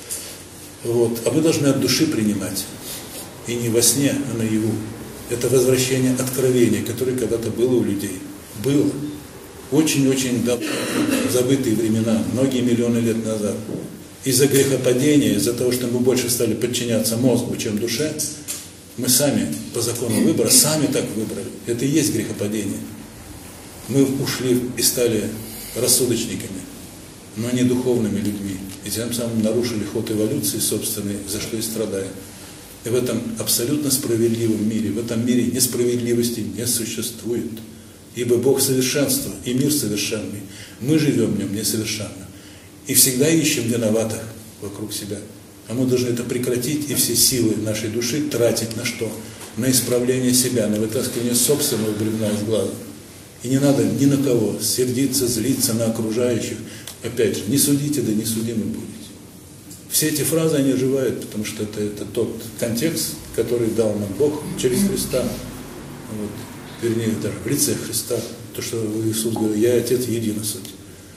Вот. А мы должны от души принимать. И не во сне, а наяву. Это возвращение откровения, которое когда-то было у людей. Было. Очень-очень давно, забытые времена, многие миллионы лет назад. Из-за грехопадения, из-за того, что мы больше стали подчиняться мозгу, чем душе, мы сами, по закону выбора, сами так выбрали. Это и есть грехопадение. Мы ушли и стали рассудочниками, но не духовными людьми. И тем самым нарушили ход эволюции собственной, за что и страдаем. И в этом абсолютно справедливом мире, в этом мире несправедливости не существует. Ибо Бог совершенство, и мир совершенный. Мы живем в нем несовершенно. И всегда ищем виноватых вокруг себя. А мы должны это прекратить и все силы нашей души тратить на что? На исправление себя, на вытаскивание собственного бревна из глаза. И не надо ни на кого сердиться, злиться на окружающих. Опять же, не судите, да не судимы будете. Все эти фразы, они оживают, потому что это тот контекст, который дал нам Бог через Христа. Вот. Вернее, даже в лице Христа. То, что Иисус говорил, я и Отец едино суть.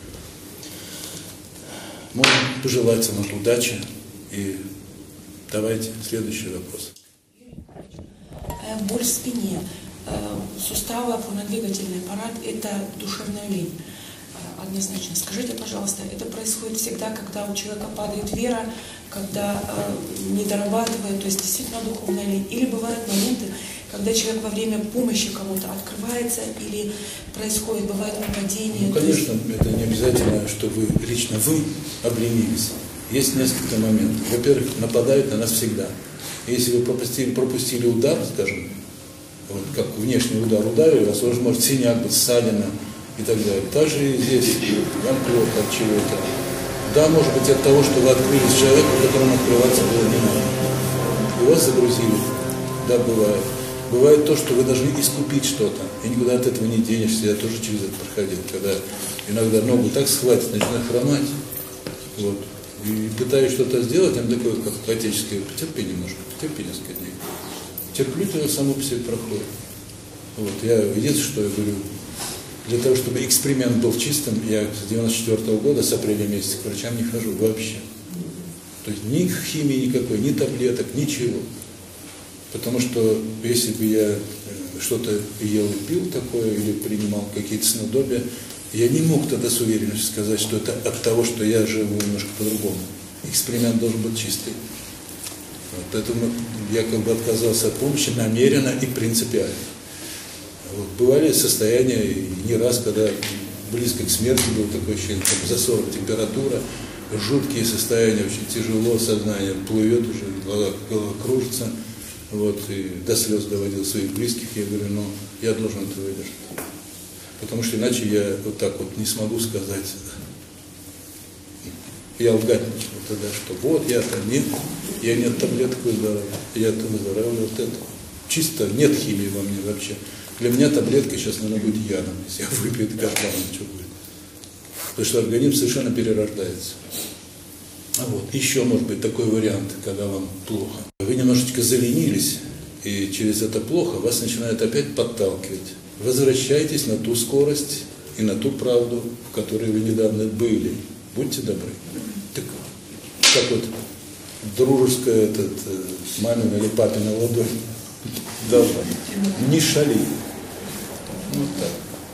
Можно пожелать вам удачи. И давайте следующий вопрос. Боль в спине, суставы, опорно-двигательный аппарат – это душевная лень. Однозначно. Скажите, пожалуйста, это происходит всегда, когда у человека падает вера, когда не дорабатывает, то есть действительно духовная лень? Или бывают моменты, когда человек во время помощи кому-то открывается или происходит, бывает нападение? Ну, конечно, это не обязательно, что лично вы обленились. Есть несколько моментов. Во-первых, нападают на нас всегда. Если вы пропустили удар, скажем, вот как внешний удар ударили, у вас уже может синяк быть, ссадина и так далее. Также и здесь вам плохо от чего-то. Да, может быть, от того, что вы открылись человеку, которому открываться было не надо. И вас загрузили. Да, бывает. Бывает то, что вы должны искупить что-то. И никуда от этого не денешься. Я тоже через это проходил, когда иногда ногу так схватит, начинаю хромать. Вот. И пытаюсь что-то сделать, там такое, как по-отечески, потерпи немножко, потерпи несколько дней. Терплю, то само по себе проходит. Вот. Я единственное, что я говорю, для того, чтобы эксперимент был чистым, я с 94 года, с апреля месяца к врачам не хожу вообще. То есть ни химии никакой, ни таблеток, ничего. Потому что если бы я что-то ел и пил такое, или принимал какие-то снадобья, я не мог тогда с уверенностью сказать, что это от того, что я живу немножко по-другому. Эксперимент должен быть чистый. Вот, поэтому я как бы отказался от помощи намеренно и принципиально. Вот, бывали состояния, и не раз, когда близко к смерти было такое ощущение, как за 40 температура, жуткие состояния, очень тяжело, сознание плывет уже, голова кружится. Вот, и до слез доводил своих близких, я говорю, ну, я должен это выдержать. Потому что иначе я вот так вот не смогу сказать, я лгать начну тогда, что вот я-то нет, я не от таблеток выздоравливаю, я-то выздоравливаю от этого. Чисто нет химии во мне вообще. Для меня таблетка сейчас, наверное, будет ядом, если я выпью это капланом, что будет. Потому что организм совершенно перерождается. А вот, еще может быть такой вариант, когда вам плохо. Вы немножечко заленились, и через это плохо вас начинает опять подталкивать. Возвращайтесь на ту скорость и на ту правду, в которой вы недавно были. Будьте добры. Так, как вот дружеская мамина или папина ладонь должна быть. Не шали. Вот так.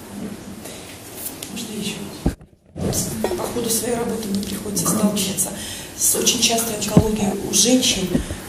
Можно еще? По ходу своей работы мне приходится сталкиваться с очень частой онкологией у женщин.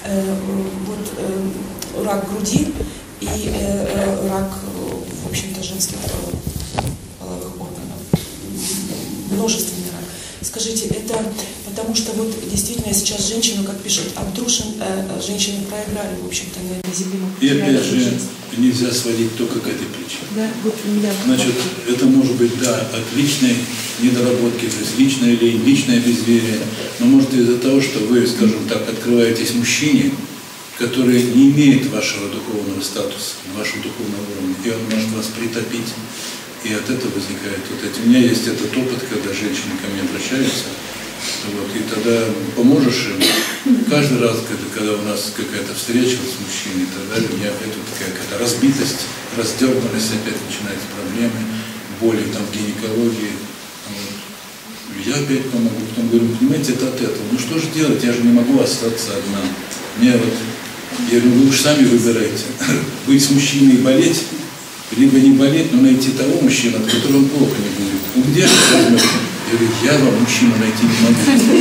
Рак груди и рак, в общем-то, женских половых органов. Множественный рак. Скажите, это потому что вот действительно сейчас женщину, как пишут, обтрушен, женщины проиграли, в общем-то, на этой земле. И опять же, нельзя сводить только к этой причине. Да, вот у меня... Значит, это может быть, да, от личной недоработки, то есть личная лень, личное безверие, но может из-за того, что вы, скажем так, открываетесь мужчине, который не имеет вашего духовного статуса, вашего духовного уровня, и он может вас притопить, и от этого возникает вот это. У меня есть этот опыт, когда женщины ко мне обращаются, вот, и тогда поможешь им. Каждый раз, когда у нас какая-то встреча с мужчиной и так далее, у меня опять вот такая какая-то разбитость, раздерганность, опять начинаются проблемы, боли там в гинекологии. Вот. Я опять помогу, потом говорю, понимаете, это от этого. Ну что же делать, я же не могу остаться одна. Мне вот, я говорю, вы уж сами выбираете, быть с мужчиной и болеть, либо не болеть, но найти того мужчину, от которого плохо не будет. Ну где же возьмете? Я говорю, я вам мужчину найти не могу.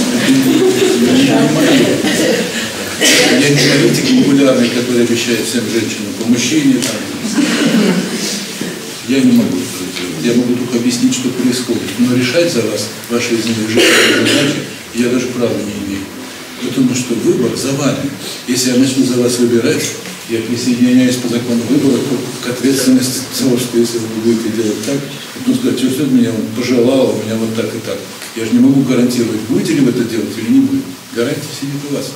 Я не политик популярный, который обещает всем женщинам по мужчине. Там. Я не могу это сделать. Я могу только объяснить, что происходит. Но решать за вас ваши жизненные задачи я даже права не имею. Потому что выбор за вами. Если я начну за вас выбирать, я присоединяюсь по закону выбора к ответственности того, что если вы будете делать так, ну сказать, что меня он пожелал, у меня вот так и так. Я же не могу гарантировать, будете ли вы это делать или не будете. Гарантия сидит у вас.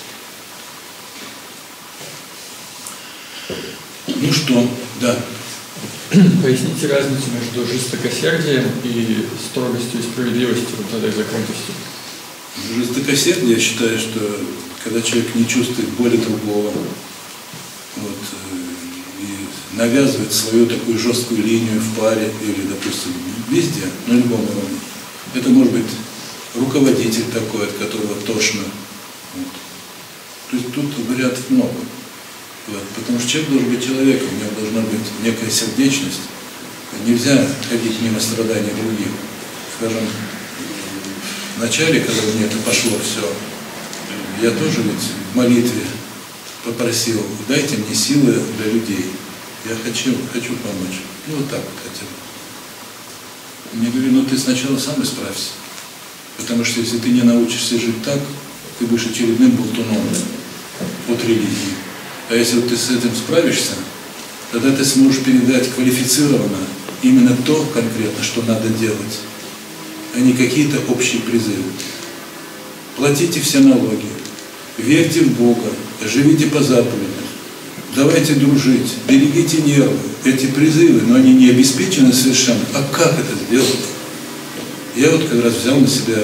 Ну что, да. Поясните разницу между жестокосердием и строгостью и справедливостью, вот этой законностью. Жестокосердие, я считаю, что когда человек не чувствует боли другого, вот, и навязывает свою такую жесткую линию в паре или, допустим, везде, на любом уровне. Это может быть руководитель такой, от которого тошно. Вот. То есть тут вариантов много. Вот. Потому что человек должен быть человеком, у него должна быть некая сердечность. Нельзя ходить мимо страданий других. Скажем, в начале, когда мне это пошло все, я тоже ведь в молитве попросил, дайте мне силы для людей. Я хочу помочь. Ну вот так вот хотел. Мне говорили, ну ты сначала сам исправься. Потому что если ты не научишься жить так, ты будешь очередным болтуном. от религии. А если вот ты с этим справишься, тогда ты сможешь передать квалифицированно именно то конкретно, что надо делать, а не какие-то общие призывы. Платите все налоги, верьте в Бога, живите по заповедям, давайте дружить, берегите нервы. Эти призывы, но они не обеспечены совершенно. А как это сделать? Я вот как раз взял на себя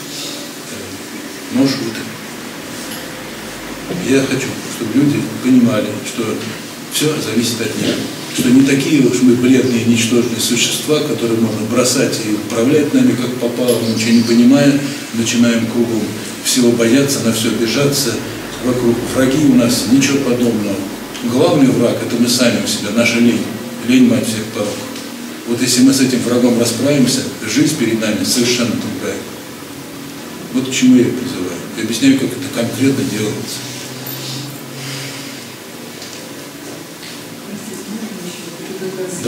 нож уток. Я хочу, чтобы люди понимали, что все зависит от них. Что не такие уж мы бредные, ничтожные существа, которые можно бросать и управлять нами, как попало, ничего не понимая, начинаем кругом всего бояться, на все обижаться. Вокруг враги у нас ничего подобного. Главный враг – это мы сами у себя, наша лень. Лень – мать всех пороков. Вот если мы с этим врагом расправимся, жизнь перед нами совершенно другая. Вот к чему я призываю. Я объясняю, как это конкретно делается. Да.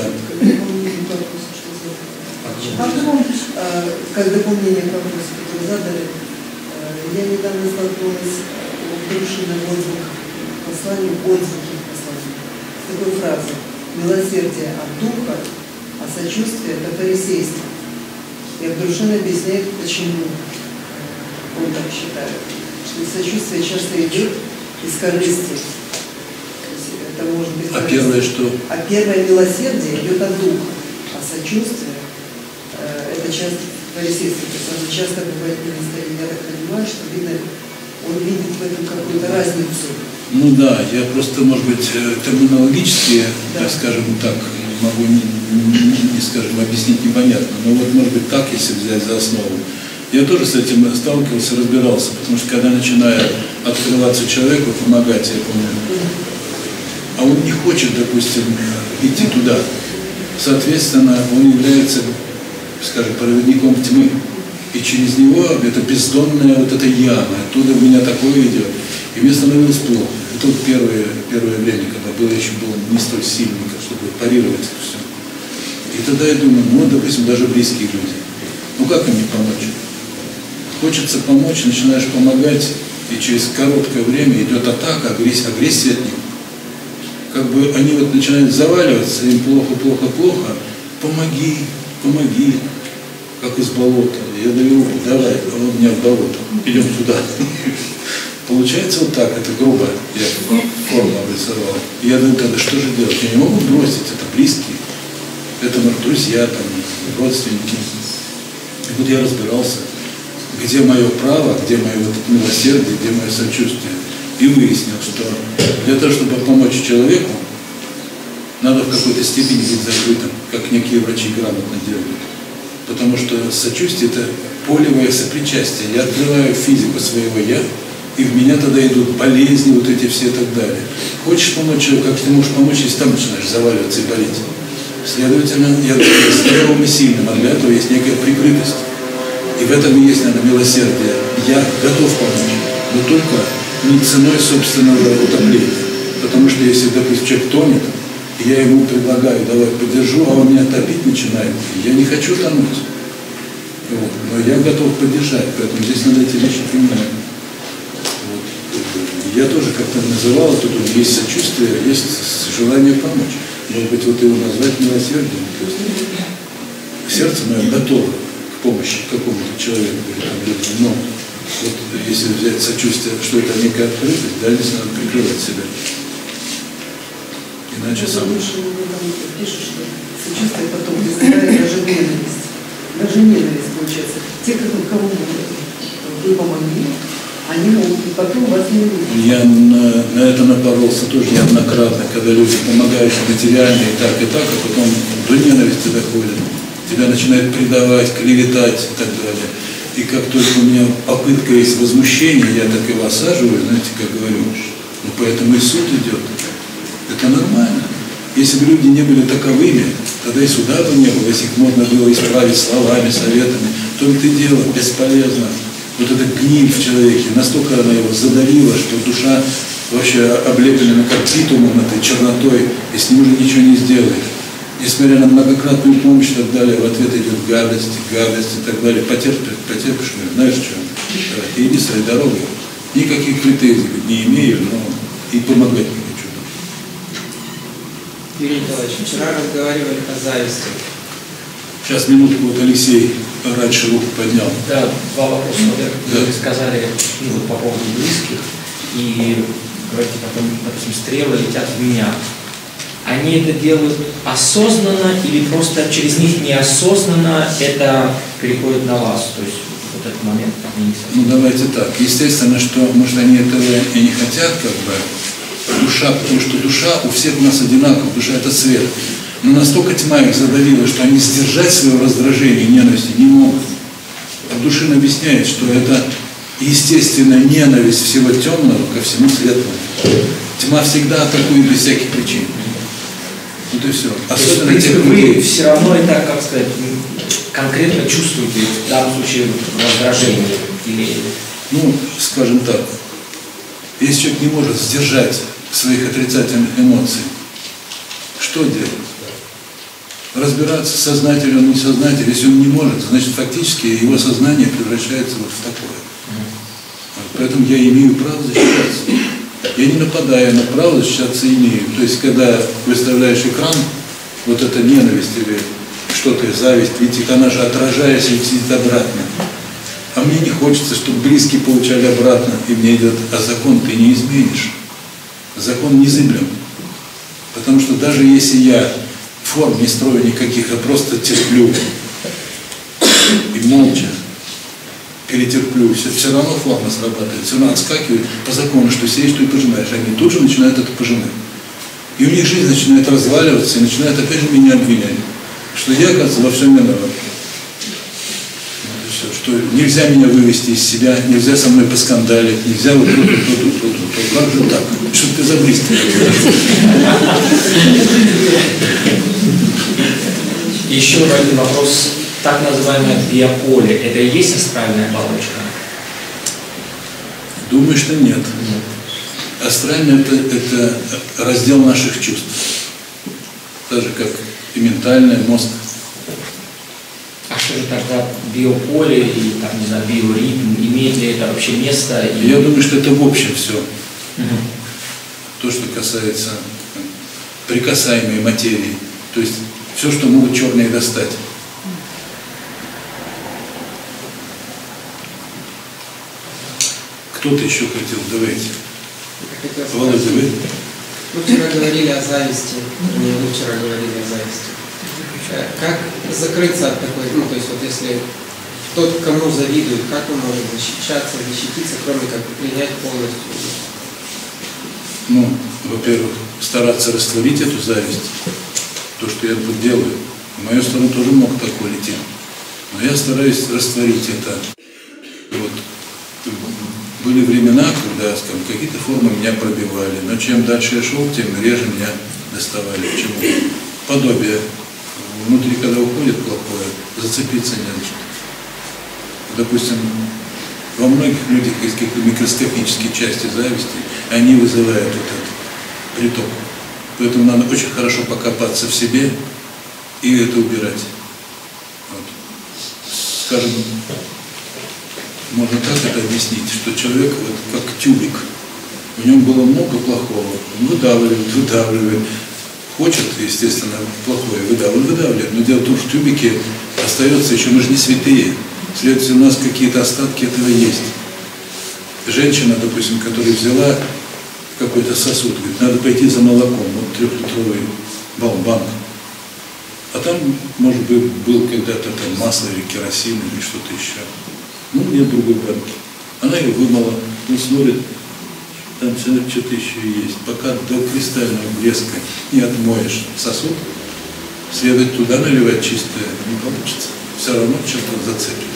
Как дополнение к вопросу, который задали, я недавно столкнулась в Друшином послании, с такой фразой: милосердие от духа, а сочувствие это фарисейство. И Друшин объясняет, почему он так считает, что сочувствие часто идет из корысти. Это может быть корысти. Первое что? А первое милосердие идет от духа, а сочувствие это часто фарисейство. То есть оно часто бывает министерстве. Я так понимаю, что видно, он видит в этом какую-то разницу. Ну да, я просто, может быть, терминологически, так скажем так, могу не скажем, объяснить непонятно, но вот, может быть, так, если взять за основу. Я тоже с этим сталкивался, разбирался, потому что когда начинаю открываться человеку, помогать, я помню, а он не хочет, допустим, идти туда, соответственно, он является, скажем, проводником тьмы. И через него это бездонная вот эта яма, оттуда у меня такое идет. И мне становилось плохо. Это вот первое время, когда было еще не столь сильно, чтобы парировать это все. И тогда я думаю, ну, допустим, даже близкие люди. Ну как им не помочь? Хочется помочь, начинаешь помогать, и через короткое время идет атака, агрессия от них. Как бы они вот начинают заваливаться, им плохо, помоги, как из болота. Я даю руку, давай, он меня в болото, идем туда. Получается вот так, это грубо, я форму обрисовал. И я думаю, тогда что же делать? Я не могу бросить, это близкие, это друзья, там, родственники. И вот я разбирался, где мое право, где мое вот это милосердие, где мое сочувствие. И выяснил, что для того, чтобы помочь человеку, надо в какой-то степени быть закрытым, как некие врачи грамотно делают. Потому что сочувствие – это полевое сопричастие. Я открываю физику своего «я», и в меня тогда идут болезни, вот эти все и так далее. Хочешь помочь человеку, как ты можешь помочь, если там начинаешь заваливаться и болеть? Следовательно, я должен быть здоровым и сильным, а для этого есть некая прикрытость. И в этом и есть, наверное, милосердие. Я готов помочь, но только не ценой собственного утопления. Потому что если, допустим, человек тонет, и я ему предлагаю, давай поддержу, а он меня топить начинает, я не хочу тонуть. Вот. Но я готов поддержать, поэтому здесь надо эти вещи понимать. Вот. Я тоже как-то называл, тут есть сочувствие, есть желание помочь. Может быть, вот его назвать милосердием. То есть сердце мое готово к помощи какому-то человеку или там людям. Но вот если взять сочувствие, что это некая открытость, да, здесь надо прикрывать себя. Иначе сам. Пишут, что сочувствие потом вызывает даже ненависть. Даже ненависть получается. Те, кому вы помогли, они могут и потом вас не любят. Я на это напоролся тоже неоднократно, когда люди помогают материально и так, а потом до ненависти доходят. Тебя начинают предавать, клеветать и так далее. И как только у меня попытка есть возмущения, я так его осаживаю, знаете, как говорю, ну поэтому и суд идет. Это нормально. Если бы люди не были таковыми, тогда и суда бы не было, если их можно было исправить словами, советами. В том-то и дело, бесполезно. Вот эта гниль в человеке, настолько она его задавила, что душа вообще облеплена как битумом этой чернотой, и с ним уже ничего не сделаешь. Несмотря на многократную помощь и так далее, в ответ идет гадость и так далее. Потерпишь, знаешь что? И иди своей дорогой. Никаких претензий не имею, но и помогать не хочу. Юрий Николаевич, вчера разговаривали о зависти. Сейчас, минутку, вот Алексей раньше руку поднял. Да, два вопроса. Во-первых, вы сказали вот, по поводу близких, и говорите потом, допустим, стрелы летят в меня. Они это делают осознанно или просто через них неосознанно это переходит на вас? То есть вот этот момент они не совсем. Ну давайте так. Естественно, что, может, они этого и не хотят, как бы, душа, потому что душа у всех у нас одинакова, душа это свет. Но настолько тьма их задавила, что они сдержать свое раздражение и ненависть не могут. Абдушин объясняет, что это естественная ненависть всего темного ко всему светлому. Тьма всегда атакует без всяких причин. Вот и все. Особенно есть, в принципе, вы все равно это, как сказать, конкретно чувствуете в данном случае раздражение или... Ну, скажем так, если человек не может сдержать своих отрицательных эмоций, что делать? Разбираться, сознательно он, несознательно. Если он не может, значит, фактически его сознание превращается вот в такое. Поэтому я имею право защищаться. Я не нападаю, на право защищаться имею. То есть, когда выставляешь экран, вот эта ненависть или что-то, зависть, ведь она же, отражаясь, летит обратно. А мне не хочется, чтобы близкие получали обратно, и мне идет, а закон ты не изменишь. Закон незыблем. Потому что даже если я форм не строю никаких, а просто терплю и молча перетерплю, все равно форма срабатывает, все равно отскакивает по закону, что сеешь, что и пожинаешь. Они тут же начинают это пожинать. И у них жизнь начинает разваливаться, и начинают опять же меня обвинять, что я, оказывается, во всем виноват. Вот все, что нельзя меня вывести из себя, нельзя со мной поскандалить, нельзя вот тут. Как же так? Что ты за близкий? Еще один вопрос. Так называемое биополе, это и есть астральная оболочка? Думаю, что нет. Астральное это раздел наших чувств. Так же, как и ментальное, мозг. А что же тогда биополе и, там, не знаю, биоритм, имеет ли это вообще место? И... Я думаю, что это в общем все. То, что касается прикасаемой материи. То есть все, что могут черные достать. Кто-то еще хотел, давайте. Володя, вы? Мы вчера говорили о зависти. Мы вчера говорили о зависти. Как закрыться от такой, ну, то есть вот если тот, кому завидует, как он может защититься, кроме как принять полностью? Ну, во-первых, стараться растворить эту зависть. То, что я тут делаю. В мою сторону тоже мог такой лететь. Но я стараюсь растворить это. Вот. Были времена, когда, скажем, какие-то формы меня пробивали, но чем дальше я шел, тем реже меня доставали. Почему? Подобие. Внутри, когда уходит плохое, зацепиться не за что. Допустим, во многих людях есть какие-то микроскопические части зависти, и они вызывают этот приток. Поэтому надо очень хорошо покопаться в себе и это убирать. Вот. Скажем, можно так это объяснить, что человек вот как тюбик, в нем было много плохого, он выдавливает, хочет, естественно, плохое, выдавливает, но дело в том, что в тюбике остается еще, мы же не святые, следовательно, у нас какие-то остатки этого есть. Женщина, допустим, которая взяла какой-то сосуд, говорит, надо пойти за молоком, вот 3-литровый банк. А там, может быть, был когда-то там масло или керосин или что-то еще. Ну, нет другой банки. Она ее вымыла, ну, смотрит, там что-то еще есть. Пока до кристального блеска не отмоешь сосуд, следует туда наливать чистое, не получится. Все равно что-то зацепит.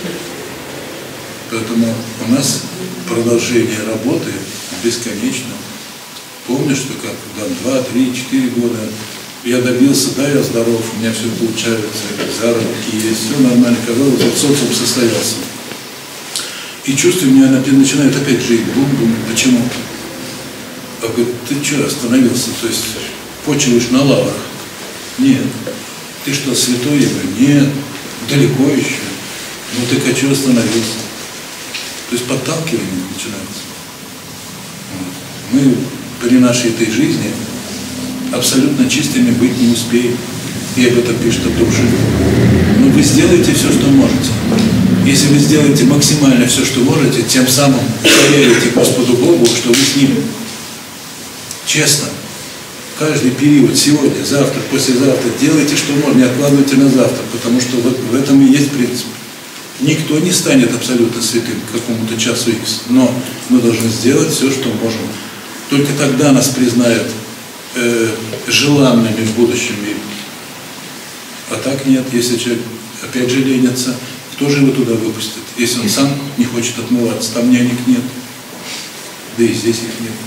Поэтому у нас продолжение работы бесконечно. Помню, что как там 2, 3, 4 года я добился, да, я здоров, у меня все получается, заработки есть, все нормально, казалось, вот социум состоялся. И чувства у меня начинают опять жить, бум-бум. Почему? А говорит, ты что остановился? То есть почиваешь на лаврах? Нет. Ты что, святой? Я говорю, нет, далеко еще. Ну ты а что остановился? То есть подталкивание начинается. Вот. Мы при нашей этой жизни абсолютно чистыми быть не успеем. И об этом пишет Абдуршин. Но вы сделаете все, что можете. Если вы сделаете максимально все, что можете, тем самым поверите Господу Богу, что вы с Ним. Честно. Каждый период, сегодня, завтра, послезавтра, делайте, что можно, не откладывайте на завтра, потому что в этом и есть принцип. Никто не станет абсолютно святым к какому-то часу X, но мы должны сделать все, что можем. Только тогда нас признают желанными в будущем мире. А так нет, если человек опять же ленится, кто же его туда выпустит, если он сам не хочет отмываться, там нянек нет, да и здесь их нет.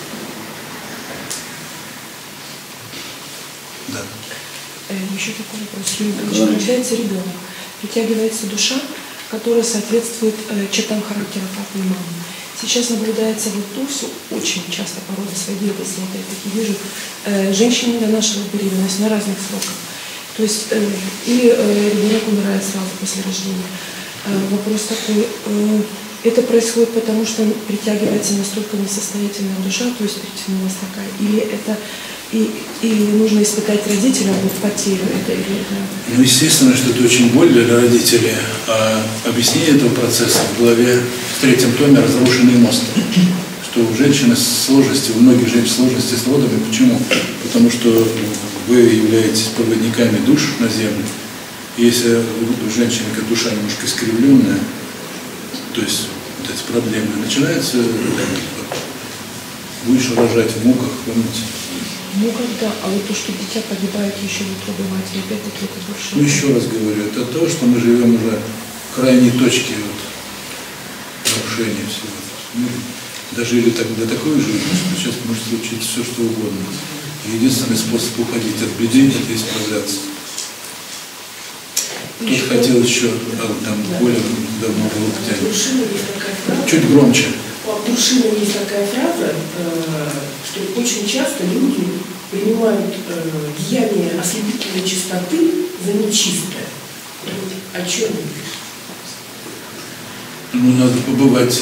Да. Еще такой вопрос. Когда рождается ребенок, притягивается душа, которая соответствует чертам характера папы и мамы. Сейчас наблюдается в ИТУСе очень часто по роду своей деятельности, я опять-таки вижу, женщины донашивают беременность на разных сроках. То есть или ребенок умирает сразу после рождения. Вопрос такой, это происходит потому, что притягивается настолько несостоятельная душа, то есть притянулась такая, или это или нужно испытать родителям вот потерю это или это? Ну, естественно, что это очень больно для родителей. А объяснение этого процесса в главе в 3-м томе «Разрушенный мост». Что у женщины сложности, у многих женщин сложности с родами. Почему? Потому что вы являетесь проводниками душ на землю. Если у женщины как душа немножко искривленная, то есть вот эти проблемы начинаются, будешь рожать в муках, помните? Ну когда, а вот то, что дитя погибает еще в утробе матери, опять-таки это больше. Ну еще раз говорю, это то, что мы живем уже в крайней точке вот, нарушения всего. Мы дожили до такой жизни, что сейчас может случиться все, что угодно. И единственный способ уходить от беды – это исправляться. Тут хотел еще, там Коля давно было потянуть. Чуть громче. У Абдуршина есть такая фраза, что очень часто люди принимают деяние ослепительной чистоты за нечистое. О чем вы пишете? Ну, надо побывать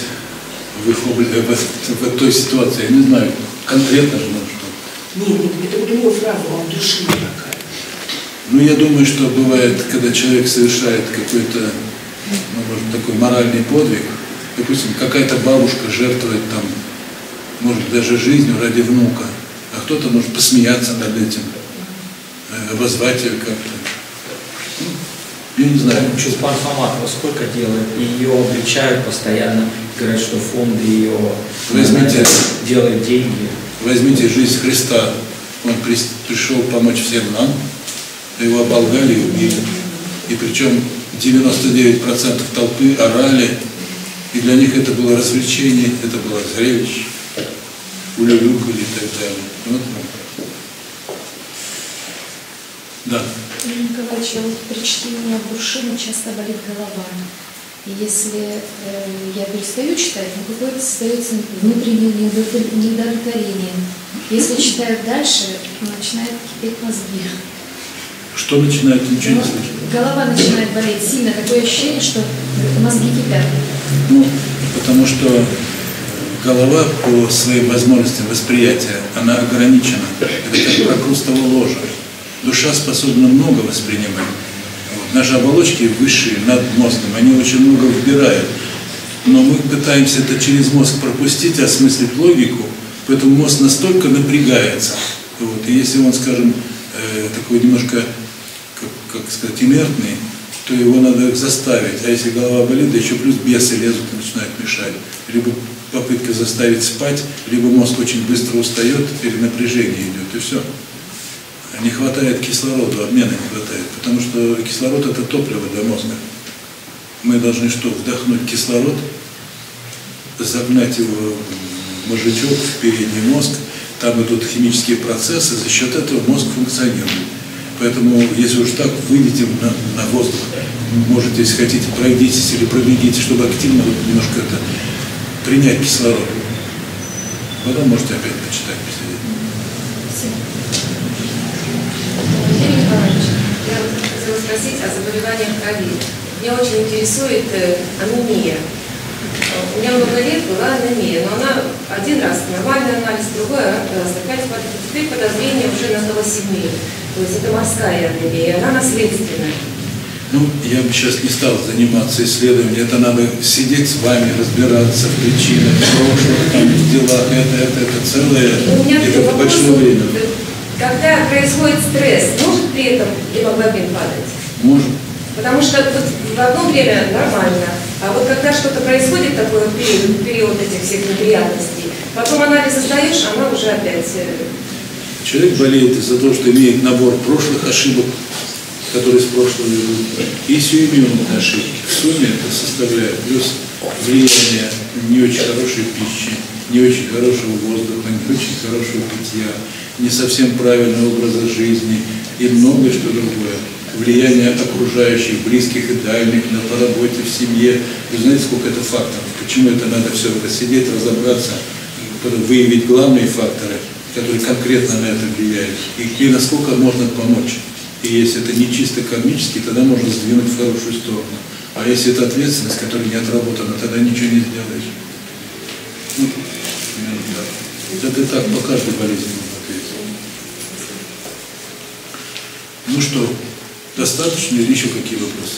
в той ситуации. Я не знаю, конкретно же надо что. Нет, это вот у него фраза у Абдуршина такая. Ну, я думаю, что бывает, когда человек совершает какой-то, ну, может, такой моральный подвиг, допустим, какая-то бабушка жертвует там, может, даже жизнью ради внука, а кто-то может посмеяться над этим, обозвать ее как-то. Ну, я не знаю. Чулпан Хаматова сколько делает, и ее обличают постоянно, говорят, что фонды ее делают деньги. Возьмите жизнь Христа, он пришел помочь всем нам, его оболгали и убили. И причем 99% толпы орали, и для них это было развлечение, это было зрелище, улюлюкали и так далее. Вот. Да. Николаевич, вот при чтении Абдуршина часто болит голова. И если я перестаю читать, ну какое-то остается внутреннее недовлетворение. Если читаю дальше, начинает кипеть мозги. Что начинает? Ничего не слышно. Голова начинает болеть сильно, такое ощущение, что мозги кипят. Ну, потому что голова по своим возможностям восприятия, она ограничена. Это как прокрустово ложе. Душа способна много воспринимать. Вот. Наши оболочки высшие, над мозгом, они очень много вбирают. Но мы пытаемся это через мозг пропустить, осмыслить логику, поэтому мозг настолько напрягается. Вот. И если он, скажем, такой немножко, как сказать, инертный, то его надо заставить. А если голова болит, да еще плюс бесы лезут и начинают мешать. Либо попытка заставить спать, либо мозг очень быстро устает, перенапряжение идет, и все. Не хватает кислорода, обмена не хватает, потому что кислород – это топливо для мозга. Мы должны что? Вдохнуть кислород, загнать его в мозжечок, в передний мозг, там идут химические процессы, за счет этого мозг функционирует. Поэтому, если уж так, выйдите на воздух, можете, если хотите, пройдитесь или пробегитесь, чтобы активно немножко это принять кислород. Потом можете опять почитать, посидеть. Евгений Николаевич, я хотела спросить о заболеваниях крови. Меня очень интересует анемия. У меня много лет была анемия, но она один раз нормальный анализ, другой раз опять теперь подозрение уже на галосемию. То есть это морская анемия, она наследственная. Ну, я бы сейчас не стал заниматься исследованием, это надо сидеть с вами, разбираться в причинах, в прошлых, там, в делах, это целое, это большое время. Когда происходит стресс, может при этом гемоглобин падать? Может. Потому что вот в одно время нормально, а вот когда что-то происходит, такой период этих всех неприятностей, потом анализ сдаешь, она уже опять... Человек болеет из-за того, что имеет набор прошлых ошибок, которые с прошлого идут, и сиюминутные ошибки. В сумме это составляет плюс влияние не очень хорошей пищи, не очень хорошего воздуха, не очень хорошего питья, не совсем правильного образа жизни и многое что другое. Влияние окружающих, близких и дальних, по работе, в семье. Вы знаете, сколько это факторов? Почему это надо все посидеть, разобраться, выявить главные факторы, которые конкретно на это влияют, и насколько можно помочь. И если это не чисто кармически, тогда можно сдвинуть в хорошую сторону. А если это ответственность, которая не отработана, тогда ничего не сделаешь. Ну, да. Это так по каждой болезни можно ответить. Ну что, достаточно или еще какие вопросы?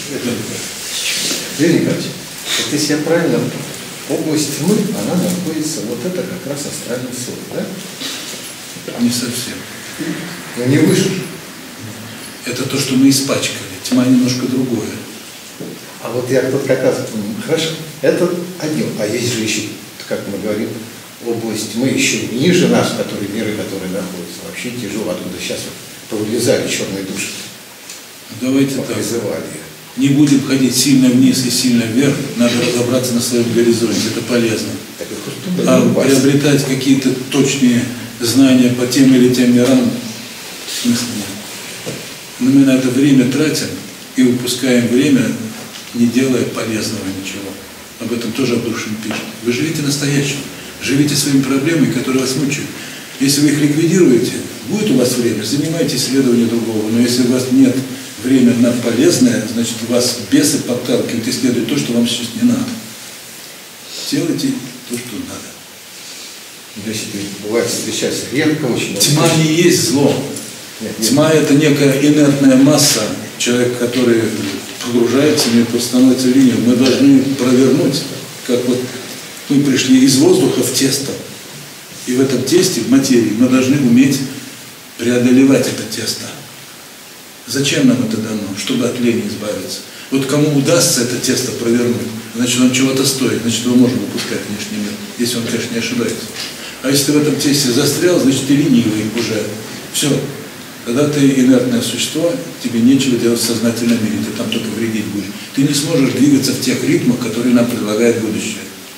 Юрий Николаевич, вот если я правильно, область тьмы, она находится, вот это как раз астральный слой, да? Не совсем. Но не выше. Это то, что мы испачкали. Тьма немножко другое. А вот я тут как раз, хорошо, это один, а есть же еще, как мы говорим, область тьмы еще ниже нас, которые миры, которые находятся, вообще тяжело, оттуда сейчас вот повылезали черные души. Давайте так. Призывали. Не будем ходить сильно вниз и сильно вверх, надо разобраться на своем горизонте, это полезно. А приобретать какие-то точные знания по тем или тем мирам смысла нет. Но мы на это время тратим и упускаем время, не делая полезного ничего. Об этом тоже Абдушин пишет. Вы живите настоящим, живите своими проблемами, которые вас мучают. Если вы их ликвидируете, будет у вас время, занимайтесь исследованием другого. Но если у вас нет времени на полезное, значит вас бесы подталкивают исследовать то, что вам сейчас не надо. Делайте то, что надо. Если бывает встречаться редко очень. Тьма не есть зло. Тьма – это некая инертная масса, человек, который погружается в нее, становится линией. Мы должны провернуть, как вот мы пришли из воздуха в тесто. И в этом тесте, в материи, мы должны уметь преодолевать это тесто. Зачем нам это дано? Чтобы от лени избавиться. Вот кому удастся это тесто провернуть, значит он чего-то стоит, значит его можно выпускать в внешний мир, если он, конечно, не ошибается. А если ты в этом тесте застрял, значит ты ленивый уже. Все. Когда ты инертное существо, тебе нечего делать в сознательном мире, ты там только вредить будешь. Ты не сможешь двигаться в тех ритмах, которые нам предлагает будущее.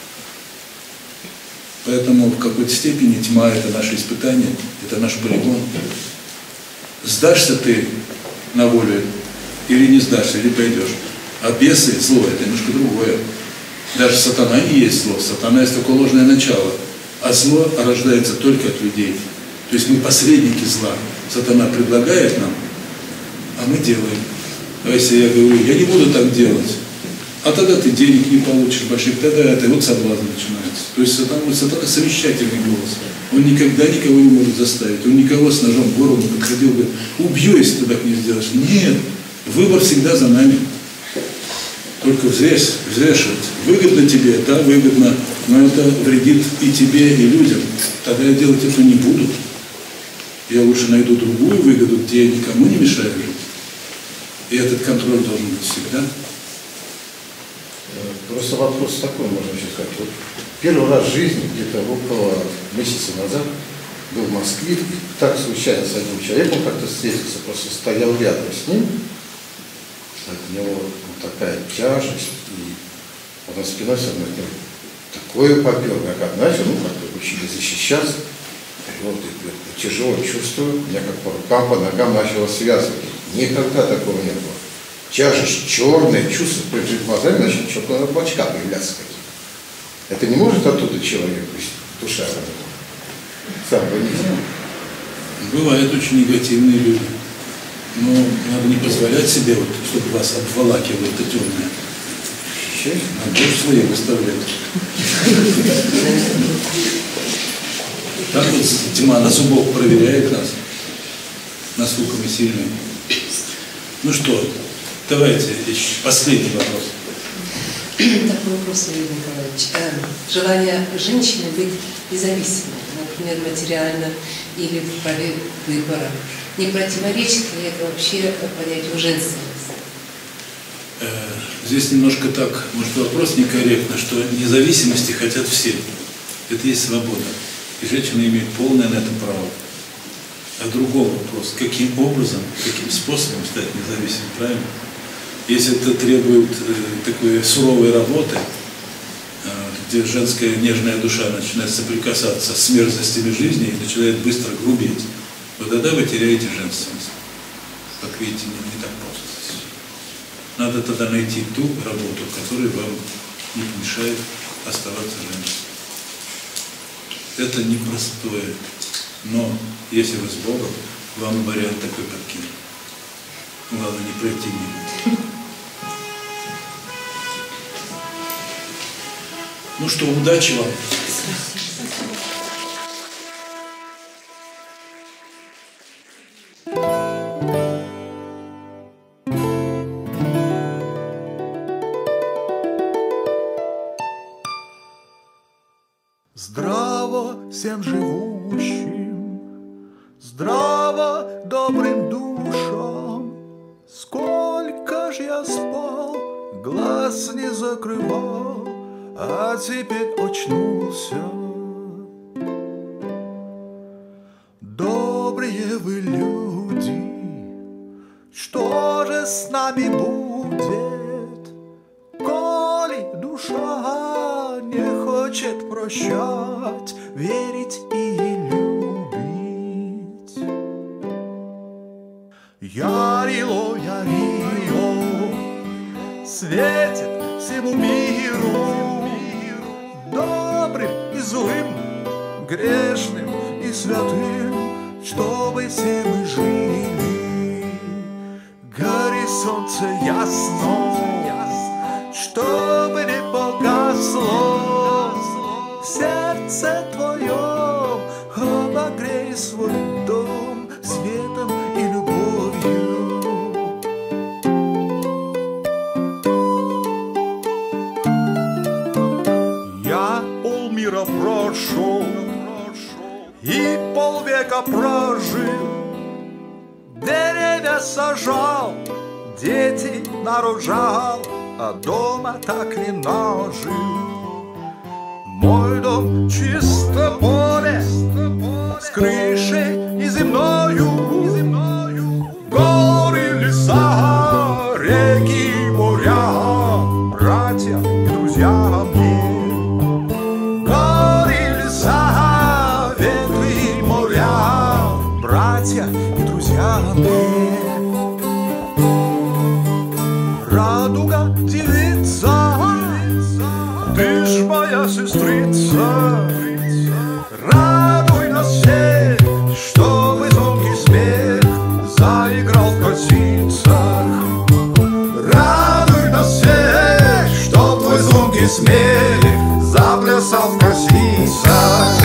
Поэтому в какой-то степени тьма – это наше испытание, это наш полигон. Сдашься ты на волю или не сдашься, или пойдешь. А бесы, зло – это немножко другое. Даже сатана не есть зло, сатана есть только ложное начало. А зло рождается только от людей. То есть мы посредники зла. Сатана предлагает нам, а мы делаем. А если я говорю, я не буду так делать, а тогда ты денег не получишь больших, тогда это вот соблазн начинается. То есть сатана совещательный голос. Он никогда никого не может заставить. Он никого с ножом в горло не подходил, говорит, убью, если ты так не сделаешь. Нет, выбор всегда за нами. Только взвешивать. Выгодно тебе, да, выгодно, но это вредит и тебе, и людям. Тогда я делать это не буду. Я лучше найду другую выгоду, где я никому не мешаю жить. И этот контроль должен быть всегда. Просто вопрос такой, можно еще сказать. Вот первый раз в жизни, где-то около месяца назад, был в Москве, и так случайно с одним человеком как-то встретился, просто стоял рядом с ним, от него такая тяжесть, и он спиной со мной такое попер, как начал, как-то учили защищаться. И вот тяжело чувствую, меня как по рукам, по ногам начало связывать. Никогда такого не было. Тяжесть, черное чувство, перед глазами начали что-то облачка появляться какие-то. Это не может оттуда человек, то есть душа сам вынесет. Бывают очень негативные люди. Но надо не позволять себе, вот, чтобы вас обволакивало это темное. вещей. Будешь свои выставлять. Так вот тьма на зубок проверяет нас, насколько мы сильны. Ну что, давайте еще последний вопрос. Такой вопрос, Юрий Николаевич. Желание женщины быть независимой, например, материально или в праве выбора, не противоречит ли это вообще понятию женственности? Здесь немножко так, может, вопрос некорректно, что независимости хотят все. Это есть свобода. И женщина имеет полное на это право. А другой вопрос, каким образом, каким способом стать независимым, правильно? Если это требует такой суровой работы, где женская нежная душа начинает соприкасаться с мерзостями жизни и начинает быстро грубеть, вот тогда вы теряете женственность. Как видите, не так просто. Надо тогда найти ту работу, которая вам не мешает оставаться женщиной. Это непростое, но если вы с Богом, вам вариант такой подкинет. Главное не пройти мимо. Ну что, удачи вам. Здраво всем живущим, здраво добрым душам, сколько ж я спал, глаз не закрывал, а теперь очнулся. Добрые вы люди, что же с нами будет, коли душа не хочет прощать, верить и любить? Ярило, светит всему миру, добрым и злым, грешным и святым, чтобы все мы жили. Гори солнце ясно, чтобы не погасло. В сердце твоем обогрей свой дом светом и любовью. Я полмира прошел и полвека прожил, деревья сажал, детей нарожал, а дома так не нажил. Мой дом чисто поле, с крышей неземною, горы, леса, реки, моря, братья и друзья мне. Горы, леса, ветви, моря, братья и друзья мне. Радуга, девица, ты ж моя сестрица, радуй нас всех, чтобы звонкий смех заиграл в косицах. Радуй нас всех, чтоб твой звонкий смех заплясал в косицах.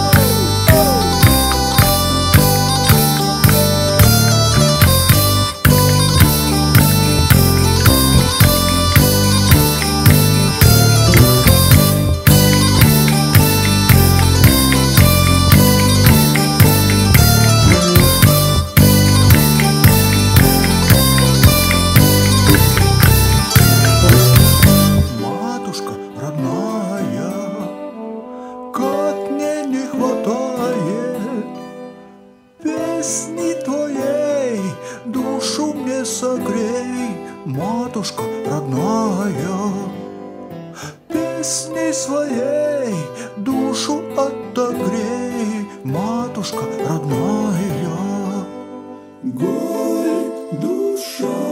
Матушка родная, песней своей душу отогрей, матушка родная. Горе, душа,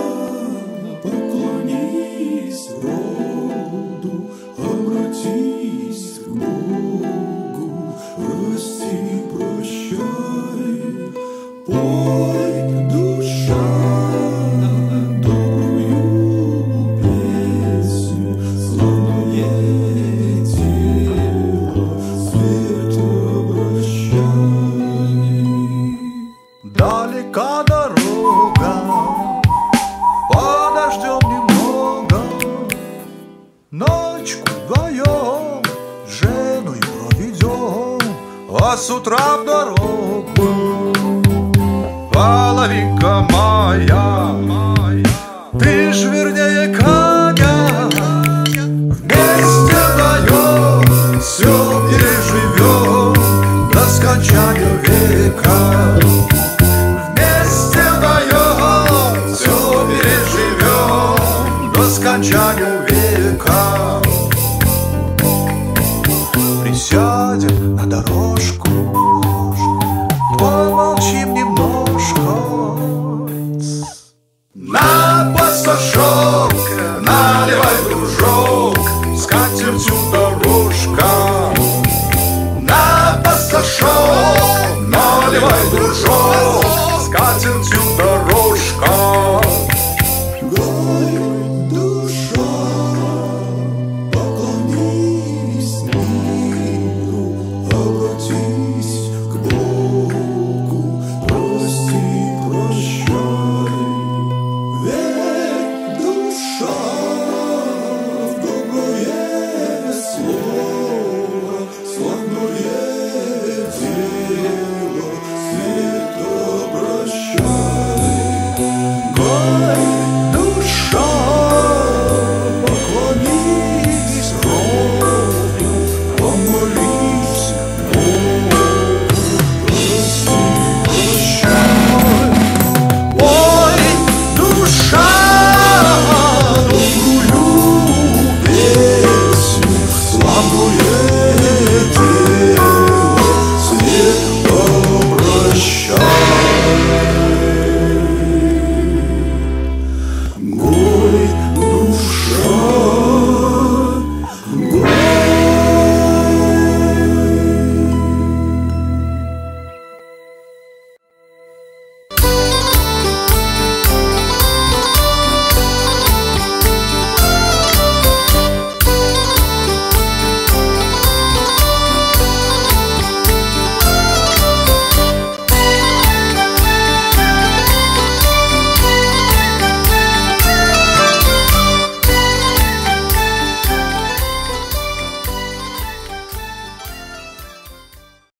поклонись роду, обратись к Богу, прости, прощай, пой, душа, добрую песню, подождем немного, ночку вдвоем с женой проведем, а с утра в дорогу. Половинка моя, ты ж вернее Катя, вместе вдвоем все переживем до скончания века. Вместе вдвоем все переживем до скончания века. Присядем на дорожку, помолчим немножко. На пасашок наливай, дружок, скатертью дорожка. На пасашок наливай, дружок, скатертью дорожка.